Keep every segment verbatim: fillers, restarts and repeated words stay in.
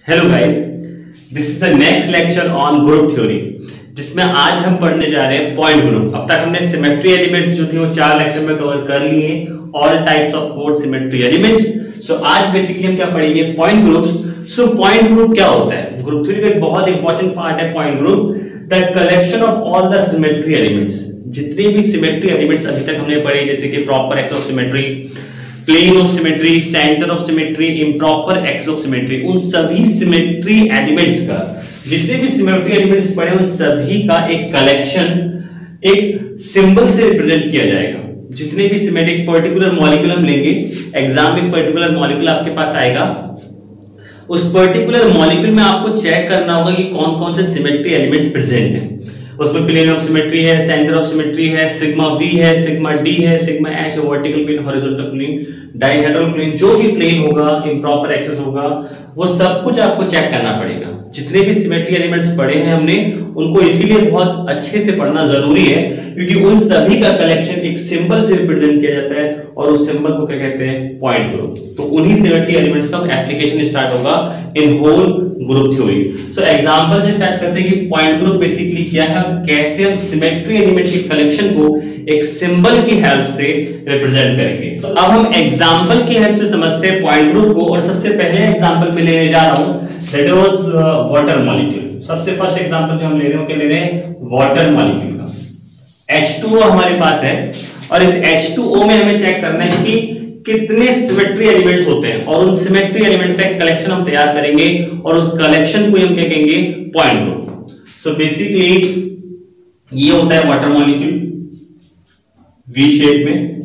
Hello guys, this is the next lecture on group theory, जिसमें आज हम पढ़ने जा रहे हैं पॉइंट ग्रुप। अब तक हमने सिमेट्री एलिमेंट्स जो थे वो चार लेक्चर में कवर कर लिए, all types of four symmetry elements. So आज बेसिकली हम क्या पढ़ेंगे, point groups. So point group क्या होता है? ग्रुप थ्योरी का एक बहुत इंपॉर्टेंट पार्ट है point group, the collection of all the symmetry elements. जितने भी सिमेट्री एलिमेंट्स अभी तक हमने पढ़े, जैसे कि proper axis of symmetry, plane of symmetry, centre of symmetry, improper axis of symmetry, उन सभी सिमेट्री एलिमेंट्स का, जितने भी सिमेट्री एलिमेंट्स पढ़े उन सभी का एक कलेक्शन एक सिंबल से रिप्रेजेंट किया जाएगा। जितने भी सिमेट्रिक पर्टिकुलर मॉलिक्यूल हम लेंगे, एग्जाम में पर्टिकुलर मॉलिक्यूल आपके पास आएगा, उस पर्टिकुलर मॉलिक्यूल में आपको चेक करना होगा कि कौन कौन से सिमेट्री एलिमेंट्स प्रेजेंट हैं। उसमें प्लेन ऑफ सिमेट्री है, सेंटर ऑफ सिमेट्री है, सिग्मा वी है, सिग्मा डी है, सिग्मा एच है, vertical plane, horizontal plane, dihedral plane, जो भी प्लेन होगा, इम्प्रॉपर एक्सिस होगा, वो सब कुछ आपको चेक करना पड़ेगा। जितने भी सिमेट्री एलिमेंट्स पढ़े हैं हमने, उनको इसीलिए बहुत अच्छे से पढ़ना जरूरी है क्योंकि उन सभी का कलेक्शन एक सिंबल से रिप्रेजेंट किया जाता है और उस सिंबल को क्या कहते हैं, पॉइंट ग्रुप। तो उन्हीं सिमेट्री एलिमेंट्स का एप्लीकेशन स्टार्ट होगा in whole group theory. So example से स्टार्ट करते हैं कि पॉइंट ग्रुप बेसिकली क्या है, कैसे हम सिमेट्री एलिमेंट्स के कलेक्शन को एक सिंबल की हेल्प से रिप्रेजेंट करेंगे। तो अब हम एग्जांपल की हेल्प से समझते हैं पॉइंट ग्रुप को, और सबसे पहले एग्जांपल में लेने जा रहा हूं, दैट वाज वाटर मॉलिक्यूल। सबसे फर्स्ट एग्जांपल जो हम ले रहे हैं, क्या ले रहे हैं, वाटर मॉलिक्यूल का। एच टू ओ हमारे पास है और इस एच टू ओ में हमें चेक करना है कि कितने सिमेट्री एलिमेंट्स होते हैं, और उन सिमेट्री एलिमेंट का एक कलेक्शन हम तैयार करेंगे और उस कलेक्शन को हम क्या कहेंगे, पॉइंट ग्रुप। सो बेसिकली ये होता है वाटर मॉलिक्यूल वी शेप में,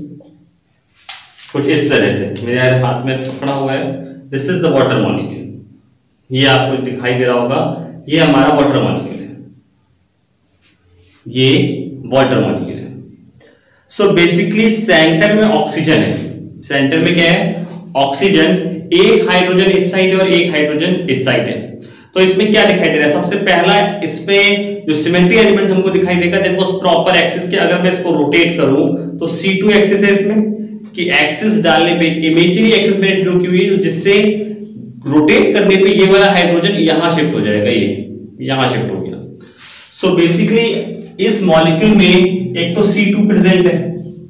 कुछ इस तरह से मेरे हाथ में पकड़ा हुआ है, this is the water molecule. ये आपको दिखाई दे रहा होगा, ये हमारा वाटर मॉलिक्यूल है, ये वाटर मॉलिक्यूल है। सो बेसिकली सेंटर में ऑक्सीजन है, सेंटर में क्या है, ऑक्सीजन, एक हाइड्रोजन इस साइड है और एक हाइड्रोजन इस साइड है। तो इसमें क्या दिखाई दे रहा है, सबसे पहला इसमें जो सिमेट्री एलिमेंट्स हमको दिखाई देगा, दैट वाज प्रॉपर एक्सिस के। अगर मैं इसको रोटेट करूं तो सी टू एक्सिस है इसमें, कि एक्सिस डालने पे इमेजिनरी एक्सिस में ड्रॉ की हुई है, जिससे रोटेट करने पे ये वाला हाइड्रोजन यहां शिफ्ट हो जाएगा, ये यहां शिफ्ट हो गया। सो so बेसिकली इस मॉलिक्यूल में एक तो सी टू प्रेजेंट है,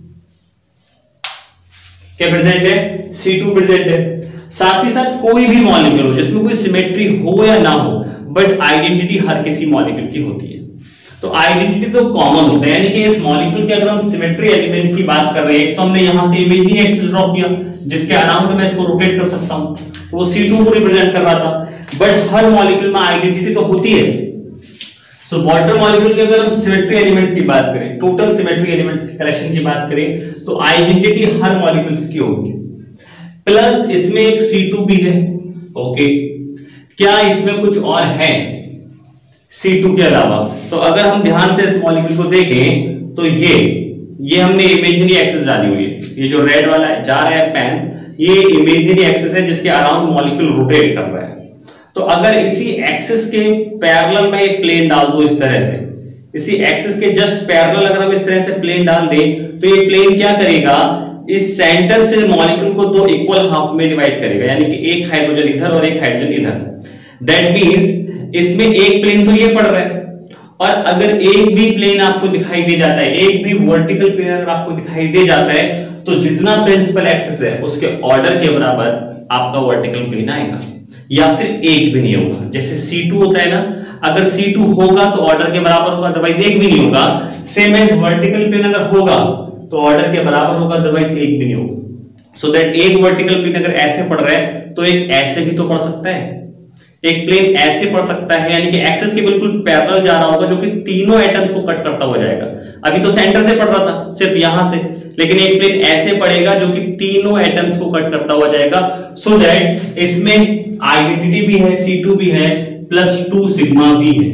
क्या प्रेजेंट है, सी टू प्रेजेंट है। साथ ही साथ कोई भी मॉलिक्यूल हो जिसमें कोई सिमेट्री हो या ना हो, बट आइडेंटिटी हर किसी मॉलिक्यूल की होती है। तो आइडेंटिटी तो कॉमन होता है, यानी कि इस मॉलिक्यूल के अगर हम सिमेट्री एलिमेंट की बात कर रहे हैं, तो हमने यहां से इमेजिनरी एक्सिस ड्रॉ किया, जिसके अराउंड मैं इसको रोटेट कर सकता हूं, तो वो सी टू को रिप्रेजेंट कर रहा था। बट हर मॉलिक्यूल में आइडेंटिटी तो होती है। सो वाटर मॉलिक्यूल के अगर हम सिमेट्री एलिमेंट्स की बात करें, टोटल सिमेट्री एलिमेंट्स की कलेक्शन की बात करें, तो आइडेंटिटी हर मॉलिक्यूल्स की होगी। प्लस इसमें एक सी टू भी है, ओके। क्या इसमें कुछ और है सी टू के अलावा? तो अगर हम ध्यान से इस मॉलिक्यूल को देखें तो ये ये हमने इमेजिनरी एक्सिस डाली हुई है, ये जो रेड वाला है जा रहा है पेन, ये इमेजिनरी एक्सिस है जिसके अराउंड मॉलिक्यूल रोटेट कर रहा है। तो अगर इसी एक्सिस के पैरेलल में एक प्लेन डाल दो इस तरह से, इसी एक्सिस के जस्ट पैरेलल अगर हम इस तरह से प्लेन डाल दें, तो ये प्लेन क्या करेगा, इस सेंटर से मॉलिक्यूल को दो इक्वल हाफ में डिवाइड करेगा, यानी कि एक हाइड्रोजन इधर और एक हाइड्रोजन इधर। दैट मींस इसमें एक प्लेन तो ये पड़ रहा है, और अगर एक भी प्लेन आपको दिखाई दे जाता है, एक भी वर्टिकल प्लेन अगर आपको दिखाई दे जाता है, तो जितना प्रिंसिपल एक्सिस है उसके ऑर्डर के बराबर आपका वर्टिकल प्लेन आएगा, या फिर एक भी नहीं होगा। जैसे सी टू होता है ना, अगर सी टू होगा तो ऑर्डर के बराबर होगा, अदरवाइज एक भी नहीं होगा। सेम एज वर्टिकल प्लेन अगर होगा तो ऑर्डर के बराबर होगा, अदरवाइज एक भी नहीं होगा। सो दैट एक वर्टिकल प्लेन अगर ऐसे पड़ रहा है तो एक ऐसे भी तो पड़ सकता है, एक प्लेन ऐसे पड़ सकता है, यानी कि एक्सिस के बिल्कुल पैरेलल जा रहा होगा, जो कि तीनों एटम्स को कट करता हुआ जाएगा। अभी तो सेंटर से पड़ रहा था सिर्फ यहां से, लेकिन एक प्लेन ऐसे पड़ेगा जो कि तीनों एटम्स को कट करता हुआ जाएगा। सो दैट इसमें आइडेंटिटी भी है, सी टू भी है, प्लस टू सिग्मा भी है,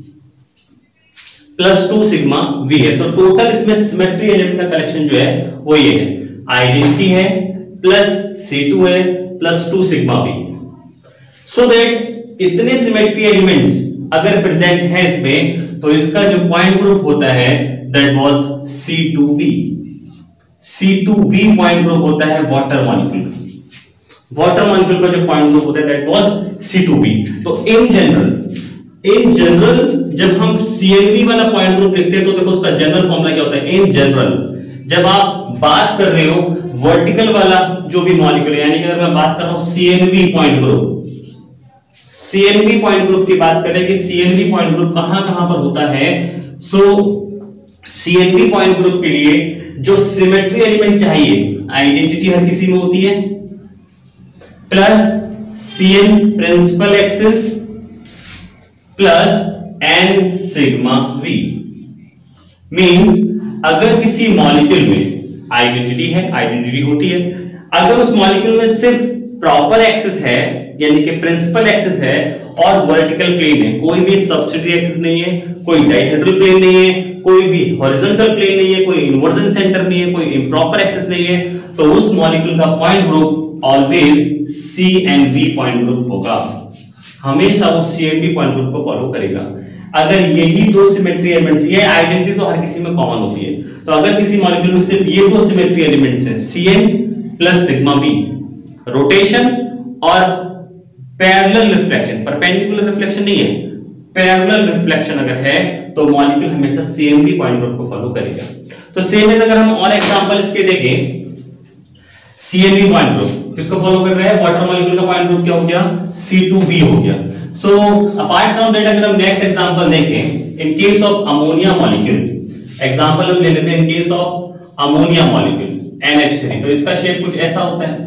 प्लस टू सिग्मा वी है। तो टोटल इसमें सिमेट्री एलिमेंट का कलेक्शन जो है वो ये है, आइडेंटिटी है, प्लस सी टू है, plus two sigma v. So that इतने सिमेट्री एलिमेंट्स अगर प्रेजेंट है इसमें, तो इसका जो पॉइंट ग्रुप होता है that was C two v. C two v point group होता है वाटर मॉलिक्यूल। वाटर मॉलिक्यूल का जो पॉइंट ग्रुप होता है that was C two B. तो इन जनरल इन जनरल जब हम सी एन बी वाला पॉइंट ग्रुप लिखते हैं तो देखो उसका जनरल फॉर्मूला क्या होता है। इन जनरल जब आप बात कर रहे हो वर्टिकल वाला जो भी मॉलिक्यूल है, यानी कि अगर मैं बात कर रहा हूं C N v point group, C N v point group की बात करें कि C N v point group कहां कहां पर होता है। So C N v point group के लिए जो सिमेट्री एलिमेंट चाहिए, आइडेंटिटी हर किसी में होती है, plus C n principal axis plus n sigma v. Means अगर किसी मॉलिक्यूल में आइडेंटिटी है, आइडेंटिटी होती है, अगर उस मॉलिक्यूल में सिर्फ प्रॉपर एक्सिस है यानी कि प्रिंसिपल एक्सिस है और वर्टिकल प्लेन है, कोई भी सब्सिडियरी एक्सिस नहीं है, कोई डाइहेड्रल प्लेन नहीं है, कोई भी हॉरिजॉन्टल प्लेन नहीं है, कोई इन्वर्जन सेंटर नहीं है, कोई इम्प्रॉपर एक्सिस नहीं है, तो उस मॉलिक्यूल का point group always C N v point group होगा। हमेशा वो C N v point group को फॉलो करेगा। अगर यही दो सिमेट्री एलिमेंट्स, ये आइडेंटिटी तो हर किसी में कॉमन होती है, तो अगर किसी मॉलिक्यूल में सिर्फ ये दो सिमेट्री एलिमेंट्स हैं C n plus sigma v, rotation और पैरेलल रिफ्लेक्शन, परपेंडिकुलर रिफ्लेक्शन नहीं है, पैरेलल रिफ्लेक्शन अगर है तो मॉलिक्यूल हमेशा C N v point group को फॉलो करेगा। तो सेम है, अगर हम और एग्जांपल इसके देखें, C N v point group किसको फॉलो कर रहा है, वाटर मॉलिक्यूल का पॉइंट ग्रुप क्या हो गया, सी टू बी हो गया। सो अपार्ट फ्रॉम दैट अगर हम नेक्स्ट एग्जांपल देखें, in case of ammonia molecule, example हम ले लेते हैं in case of ammonia molecule N H three, तो इसका शेप कुछ ऐसा होता है,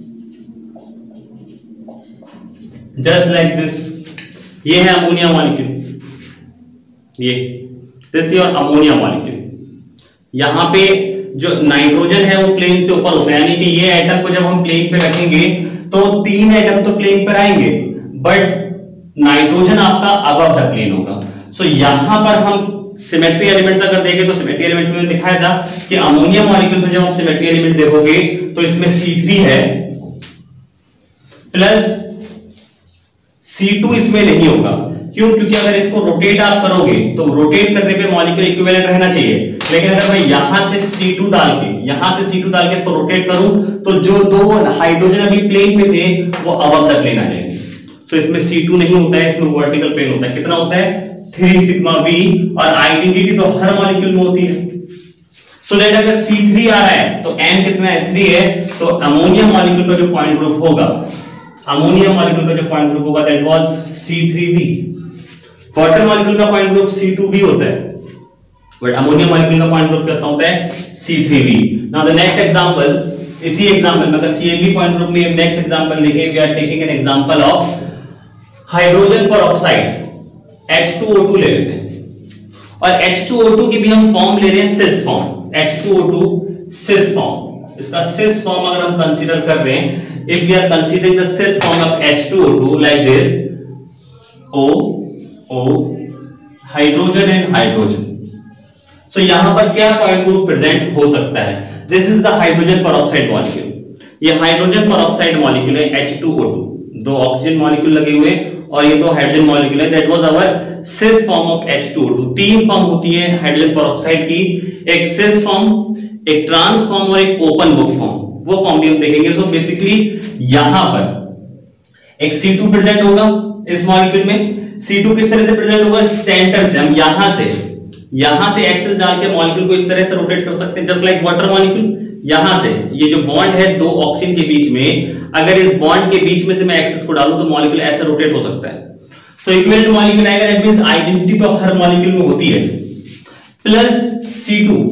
जस्ट लाइक दिस। ये है अमोनिया मॉलिक्यूल, ये दिस योर अमोनिया मॉलिक्यूल। यहां पे जो नाइट्रोजन है वो प्लेन से ऊपर होता है, यानी कि ये एटम को जब हम प्लेन पे रखेंगे तो तीन एटम तो प्लेन पर आएंगे, बट नाइट्रोजन आपका अबव द प्लेन होगा। सो so, यहां पर हम सिमेट्री एलिमेंट्स अगर देखें तो सिमेट्री एलिमेंट्स में दिखाया था कि अमोनिया मॉलिक्यूल में जब आप सिमेट्री एलिमेंट देखोगे तो इसमें सी थ्री है प्लस सी टू इसमें नहीं होगा। क्यों? क्योंकि अगर इसको रोटेट आप करोगे तो रोटेट करने पे मॉलिक्यूल इक्विवेलेंट रहना चाहिए, लेकिन अगर मैं यहां से सी टू डाल के यहां से सी टू डाल के इसको रोटेट करूं तो जो दो हाइड्रोजन अभी प्लेन पे थे वो अबव द प्लेन आ जाएंगे। तो इसमें सी टू नहीं होता है, इसमें वर्टिकल प्लेन होता है। कितना होता है, थ्री सिग्मा बी, और आइडेंटिटी तो हर मॉलिक्यूल में होती है। सो दैट अगर सी थ्री आ रहा है तो एन कितना है, थ्री है, तो अमोनिया मॉलिक्यूल का जो पॉइंट ग्रुप होगा, अमोनिया मॉलिक्यूल का जो पॉइंट ग्रुप होगा that was C three v. Water molecule का point group C two B होता है, बट अमोनिया मॉलिक्यूल का पॉइंट ग्रुप कितना होता है, C three v. Now the next example, इसी एग्जांपल में अगर C N v point group में नेक्स्ट एग्जांपल देखें, we are taking an example of hydrogen peroxide H two O to ले लेते हैं, और एच टू ओ टू की भी हम फॉर्म ले रहे हैं cis form, H two O two cis form. इसका सिस फॉर्म अगर हम कंसीडर कर रहे हैं, if we are considering the cis form of H two O two like this, O O hydrogen and hydrogen, so यहां पर क्या point group present हो सकता है, this is the hydrogen peroxide molecule, ये हाइड्रोजन पेरोक्साइड मॉलिक्यूल है H two O two, दो oxygen molecule लगे हुए और ये दो हाइड्रोजन मॉलिक्यूल है, that was our cis form of H two O two. तीन फॉर्म होती है हाइड्रोजन पेरोक्साइड की, एक सिस फॉर्म, एक ट्रांस फॉर्म और एक ओपन बुक फॉर्म, वो फॉर्म भी हम देखेंगे। सो बेसिकली यहां पर एक सी टू प्रेजेंट होगा इस मॉलिक्यूल में। सी टू किस तरह से प्रेजेंट होगा, सेंटर से हम यहां से यहां से एक्सेस डाल के मॉलिक्यूल को इस तरह से रोटेट कर सकते हैं, जस्ट लाइक वाटर मॉलिक्यूल। यहां से ये जो बॉन्ड है दो ऑक्सीजन के बीच में, अगर इस बॉन्ड के बीच में से मैं एक्सेस को डालूं तो मॉलिक्यूल ऐसे रोटेट हो सकता है। सो इक्विवेलेंट मॉलिक्यूल आएगा, दैट मींस आइडेंटिटी तो हर मॉलिक्यूल में होती है, प्लस सी टू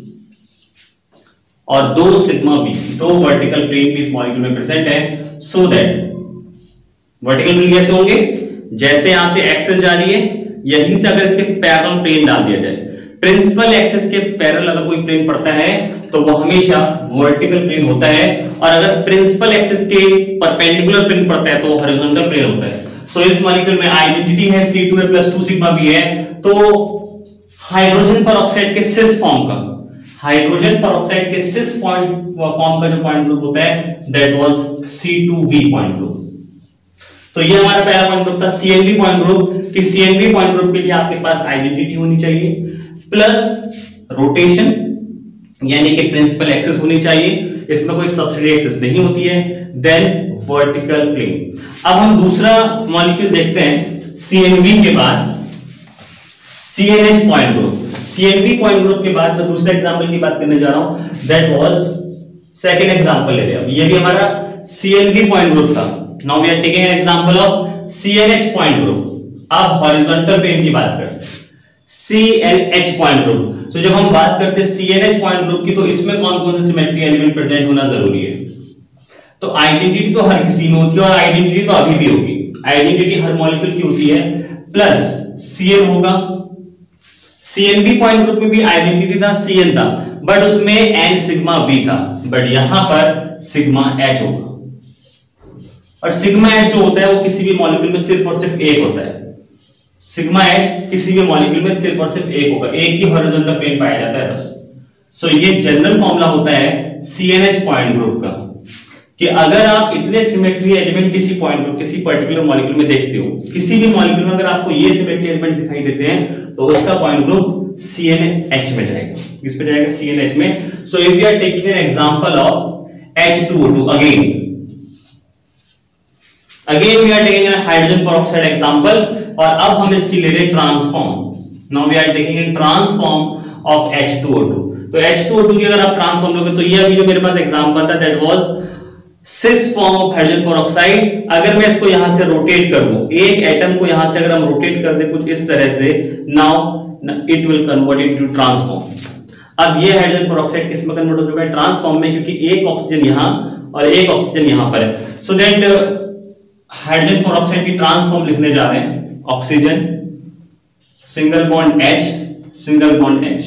और दो सिग्मा बी, दो वर्टिकल प्लेन भी इस मॉलिक्यूल में प्रेजेंट है। सो दैट वर्टिकल प्लेन कैसे होंगे, जैसे यहां से एक्सेस जा रही है, यहीं से अगर इसके पैरेलल प्लेन डाल दिया जाए, प्रिंसिपल एक्सिस के पैरेलल अगर कोई प्लेन पड़ता है तो वो हमेशा वर्टिकल प्लेन होता है, और अगर प्रिंसिपल एक्सिस के परपेंडिकुलर प्लेन पड़ता है तो हॉरिजॉन्टल प्लेन होता है। सो इस मॉलिक्यूल में आइडेंटिटी है सी टू है प्लस टू सिग्मा बी है, तो हाइड्रोजन पेरोक्साइड के सिस फॉर्म का हाइड्रोजन पेरोक्साइड के सिस पॉइंट फॉर्म का जो पॉइंट ग्रुप होता है that was C two v point group. तो ये हमारा पहला पॉइंट ग्रुप था C N v point group, कि C N v point group के लिए आपके पास आइडेंटिटी होनी चाहिए प्लस रोटेशन यानी कि प्रिंसिपल एक्सिस होनी चाहिए, इसमें कोई सब्सिडी एक्सिस नहीं होती है, देन वर्टिकल प्लेन। अब हम दूसरा मॉलिक्यूल देखते हैं सीएनवी के बाद, C n h point group. C n v point group के बाद मैं दूसरा एग्जांपल की बात करने जा रहा हूं, दैट वाज सेकंड एग्जांपल ले लिया। ये भी हमारा सीएनवी पॉइंट ग्रुप था। Now we are taking an example of C n h point group. अब हॉरिजॉन्टल प्लेन की बात करें, सीएनएच पॉइंट ग्रुप। तो जब हम बात करते हैं सीएनएच पॉइंट ग्रुप की, तो इसमें कौन कौन से सिमेट्री एलिमेंट प्रेजेंट होना जरूरी है? तो आइडेंटिटी तो हर किसी में होती है और आइडेंटिटी तो अभी भी होगी। आइडेंटिटी हर मॉलिक्यूल की होती है, प्लस सीएन होगा। सीएनबी पॉइंट ग्रुप में भी आइडेंटिटी था, सीएन था, बट उसमें एन सिग्मा बी था, बट यहां पर सिग्मा एच होगा। और सिग्मा एच जो होता है वो किसी भी मॉलिक्यूल में सिर्फ और सिर्फ एक होता है। सिग्मा एच किसी भी मॉलिक्यूल में सिर्फ और सिर्फ एक होगा, एक ही हॉरिजॉन्टल प्लेन पाया जाता है बस। सो ये जनरल फॉर्मूला होता है सीएनएच पॉइंट ग्रुप का, कि अगर आप इतने सिमेट्री एलिमेंट किसी पॉइंट ग्रुप, किसी पर्टिकुलर मॉलिक्यूल में देखते हो, किसी भी मॉलिक्यूल में अगर आपको ये सिमेट्री एलिमेंट दिखाई देते हैं, तो उसका पॉइंट ग्रुप सीएनएच में जाएगा। किस पे जाएगा? सीएनएच में। So if we are taking an example of H two O two, again again we are taking an hydrogen peroxide example, और अब हम इसकी ले रहे हैं trans form. Now we are taking an trans form of H two O two. तो H two O two की अगर आप ट्रांसफॉर्म लोगे, तो ये अभी जो मेरे पास एग्जांपल था, that was cis form of hydrogen peroxide. अगर मैं इसको यहां से रोटेट कर दूं, एक एटम को यहां से अगर हम रोटेट कर दें कुछ इस तरह से, now it will convert into trans form. अब ये हाइड्रोजन पेरोक्साइड किस में कन्वर्ट हो चुका है? ट्रांसफॉर्म में, क्योंकि एक ऑक्सीजन यहां और एक ऑक्सीजन यहां पर है। सो दैट हाइड्रोजन पेरोक्साइड की ट्रांसफॉर्म लिखने जा रहे हैं, oxygen single bond H, single bond H।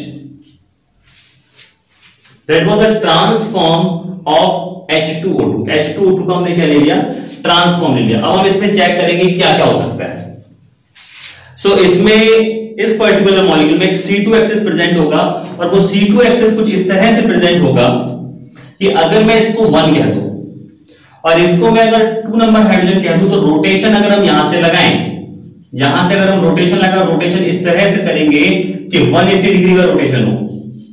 That was the trans form of H two O two. H two O two का हमने क्या ले लिया? ट्रांसफॉर्म ले लिया। अब हम इसमें चेक करेंगे क्या क्या हो सकता है। सो so, इसमें इस पर्टिकुलर मॉलिक्यूल में एक सी टू एक्सिस प्रेजेंट होगा, और वो सी टू एक्सिस कुछ इस तरह से प्रेजेंट होगा कि अगर मैं इसको वन कह दूं और इसको मैं अगर टू नंबर हाइड्रोजन कह दूं, तो रोटेशन अगर हम यहां से लगाएं, यहां से अगर हम रोटेशन लगा, रोटेशन इस तरह से करेंगे कि एक सौ अस्सी डिग्री का रोटेशन हो।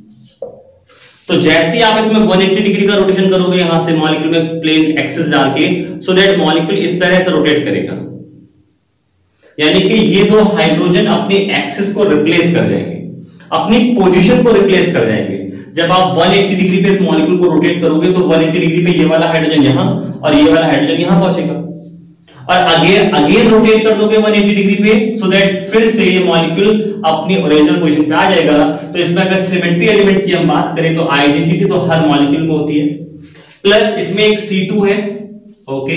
तो जैसे ही आप इसमें एक सौ अस्सी डिग्री का रोटेशन करोगे यहां से मॉलिक्यूल में प्लेन एक्सिस डाल के, सो दैट मॉलिक्यूल इस तरह से रोटेट करेगा, यानी कि ये दो हाइड्रोजन अपनी एक्सिस को रिप्लेस कर जाएंगे, अपनी पोजीशन को रिप्लेस कर जाएंगे। जब आप एक सौ अस्सी डिग्री पे इस मॉलिक्यूल को रोटेट करोगे, तो एक सौ अस्सी डिग्री पे ये वाला हाइड्रोजन यहां और ये वाला हाइड्रोजन यहां पहुंचेगा, और अगेन अगेन रोटेट कर दोगे एक सौ अस्सी डिग्री पे, सो दैट फिर से ये मॉलिक्यूल अपनी ओरिजिनल पोजीशन पे आ जाएगा। तो इसमें अगर सिमेट्री एलिमेंट्स की हम बात करें, तो आइडेंटिटी तो हर मॉलिक्यूल में होती है, प्लस इसमें एक सी टू है। ओके,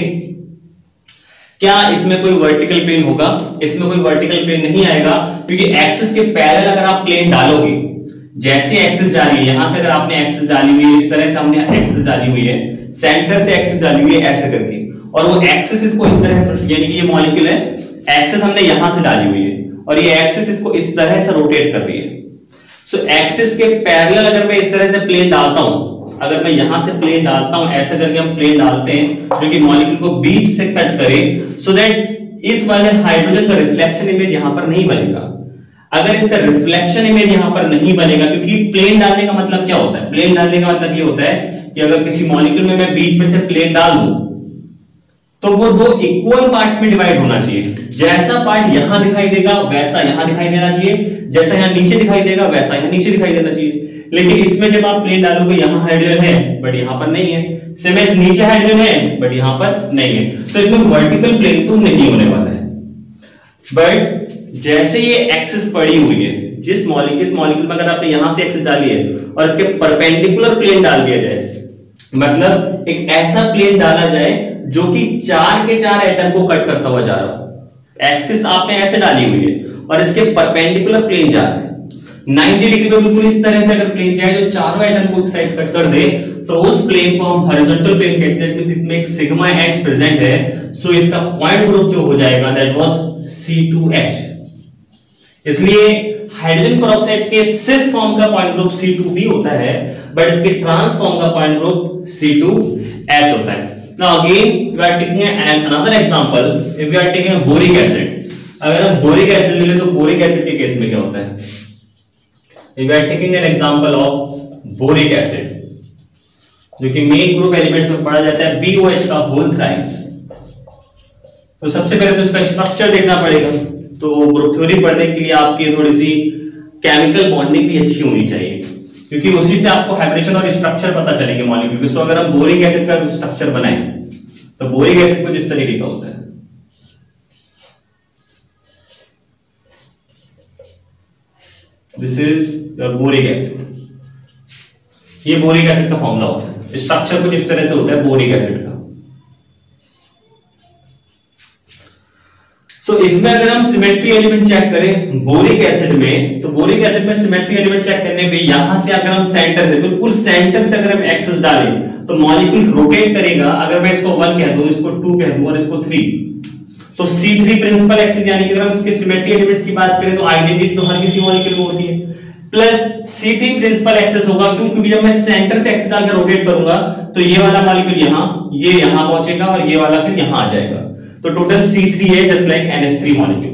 क्या इसमें कोई वर्टिकल प्लेन होगा? इसमें कोई वर्टिकल प्लेन नहीं आएगा, क्योंकि एक्सिस के पैरेलल अगर आप प्लेन डालोगे, जैसे एक्सिस जा रही है, यहां से अगर आपने एक्सिस डाली हुई है, इस तरह से हमने एक्सिस डाली हुई है, सेंटर से एक्सिस डाली हुई है ऐसे करके, और वो एक्सिस इसको इस तरह से, यानी कि ये मॉलिक्यूल है, एक्सिस हमने यहां से डाली हुई है और ये एक्सिस इसको इस तरह से रोटेट कर रही है। सो so, एक्सिस के पैरेलल अगर मैं इस तरह से प्लेन डालता हूं, अगर मैं यहां से प्लेन डालता हूं, ऐसे करके हम प्लेन डालते हैं जो कि मॉलिक्यूल को बीच से कट करे, सो दैट इस वाले हाइड्रोजन का रिफ्लेक्शन इमेज यहां पर नहीं बनेगा। अगर इसका रिफ्लेक्शन इमेज यहां पर नहीं बनेगा, क्योंकि प्लेन डालने का मतलब क्या होता है? प्लेन डालने का मतलब ये होता है कि अगर किसी मॉलिक्यूल में मैं बीच में से प्लेन डाल दूं, तो वो दो इक्वल पार्ट्स में डिवाइड होना चाहिए। जैसा पार्ट यहां दिखाई देगा वैसा यहां दिखाई देना चाहिए, जैसा यहां नीचे दिखाई देगा वैसा यहां नीचे दिखाई देना चाहिए। लेकिन इसमें जब आप प्लेन डालोगे, यहां हाइड्रोजन है बट यहां पर नहीं है, सेम नीचे हाइड्रोजन है बट यहां पर नहीं है, तो इसमें वर्टिकल प्लेन तो नहीं होने वाला है। बट जैसे ये एक्सिस पड़ी हुई है, जिस मॉलिक्यूल इस मॉलिक्यूल में अगर आपने यहां से एक्सिस डाली है और इसके परपेंडिकुलर प्लेन डाल दिया जाए, मतलब एक ऐसा प्लेन डाला जाए जो कि चार के चार एटम को कट करता हुआ जा रहा हो। एक्सिस आपने ऐसे डाली हुई है और इसके परपेंडिकुलर प्लेन जा रहा है नब्बे डिग्री पे, बिल्कुल इस तरह से अगर प्लेन जाए जो चारों एटम को एक साइड कट कर दे, तो उस प्लेन को हम हॉरिजॉन्टल प्लेन कहते हैं। इसमें एक सिग्मा एच प्रेजेंट है, सो इसका पॉइंट ग्रुप जो हो जाएगा that was C two h. इसलिए हाइड्रोजन पेरोक्साइड के सिस फॉर्म का point group C two B होता है, बट इसके ट्रांस फॉर्म का point group C two H होता है। Now again we are taking an another example. If we are taking a boric acid, अगर हम बोरिक एसिड ले लें तो बोरिक एसिड के केस में क्या होता है? If we are taking an example of boric acid, जो कि मेन ग्रुप एलिमेंट्स में पढ़ा जाता है, बी ओ एच का होल थ्राइस। तो सबसे पहले तो इसका स्ट्रक्चर देखना पड़ेगा। तो ग्रुप थ्योरी पढ़ने के लिए आपकी थोड़ी सी केमिकल बॉन्डिंग भी अच्छी होनी चाहिए, क्योंकि उसी से आपको हाइब्रिडेशन और स्ट्रक्चर पता चलेंगे मॉलिक्यूल के। तो अगर हम बोरिक एसिड का स्ट्रक्चर बनाएं तो बोरिक एसिड कुछ इस तरीके का होता है, this is your boric acid. ये बोरिक एसिड का फॉर्मूला होता है, स्ट्रक्चर कुछ इस तरह से होता है बोरिक एसिड का। तो इसमें अगर हम सिमेट्री एलिमेंट चेक करें बोरिक एसिड में, तो बोरिक एसिड में सिमेट्री एलिमेंट चेक करने पे यहां से अगर हम सेंटर से बिल्कुल सेंटर से अगर हम एक्सेस डालें तो मॉलिक्यूल रोटेट करेगा। अगर मैं इसको वन कह दूं, इसको टू कह दूं और इसको थ्री, तो सी थ्री प्रिंसिपल एक्सेस, यानी कि अगर हम इसके सिमेट्री एलिमेंट्स की बात करें तो आइडेंटिटी तो हर किसी मॉलिक्यूल में होती है, plus C three principal axis होगा। क्यों? क्योंकि जब मैं सेंटर से एक्सेस डालकर रोटेट करूंगा तो ये वाला मॉलिक्यूल यहां, ये यहां पहुंचेगा और ये वाला फिर यहां आ जाएगा। तो टोटल सी थ्री है, just like N H three molecule.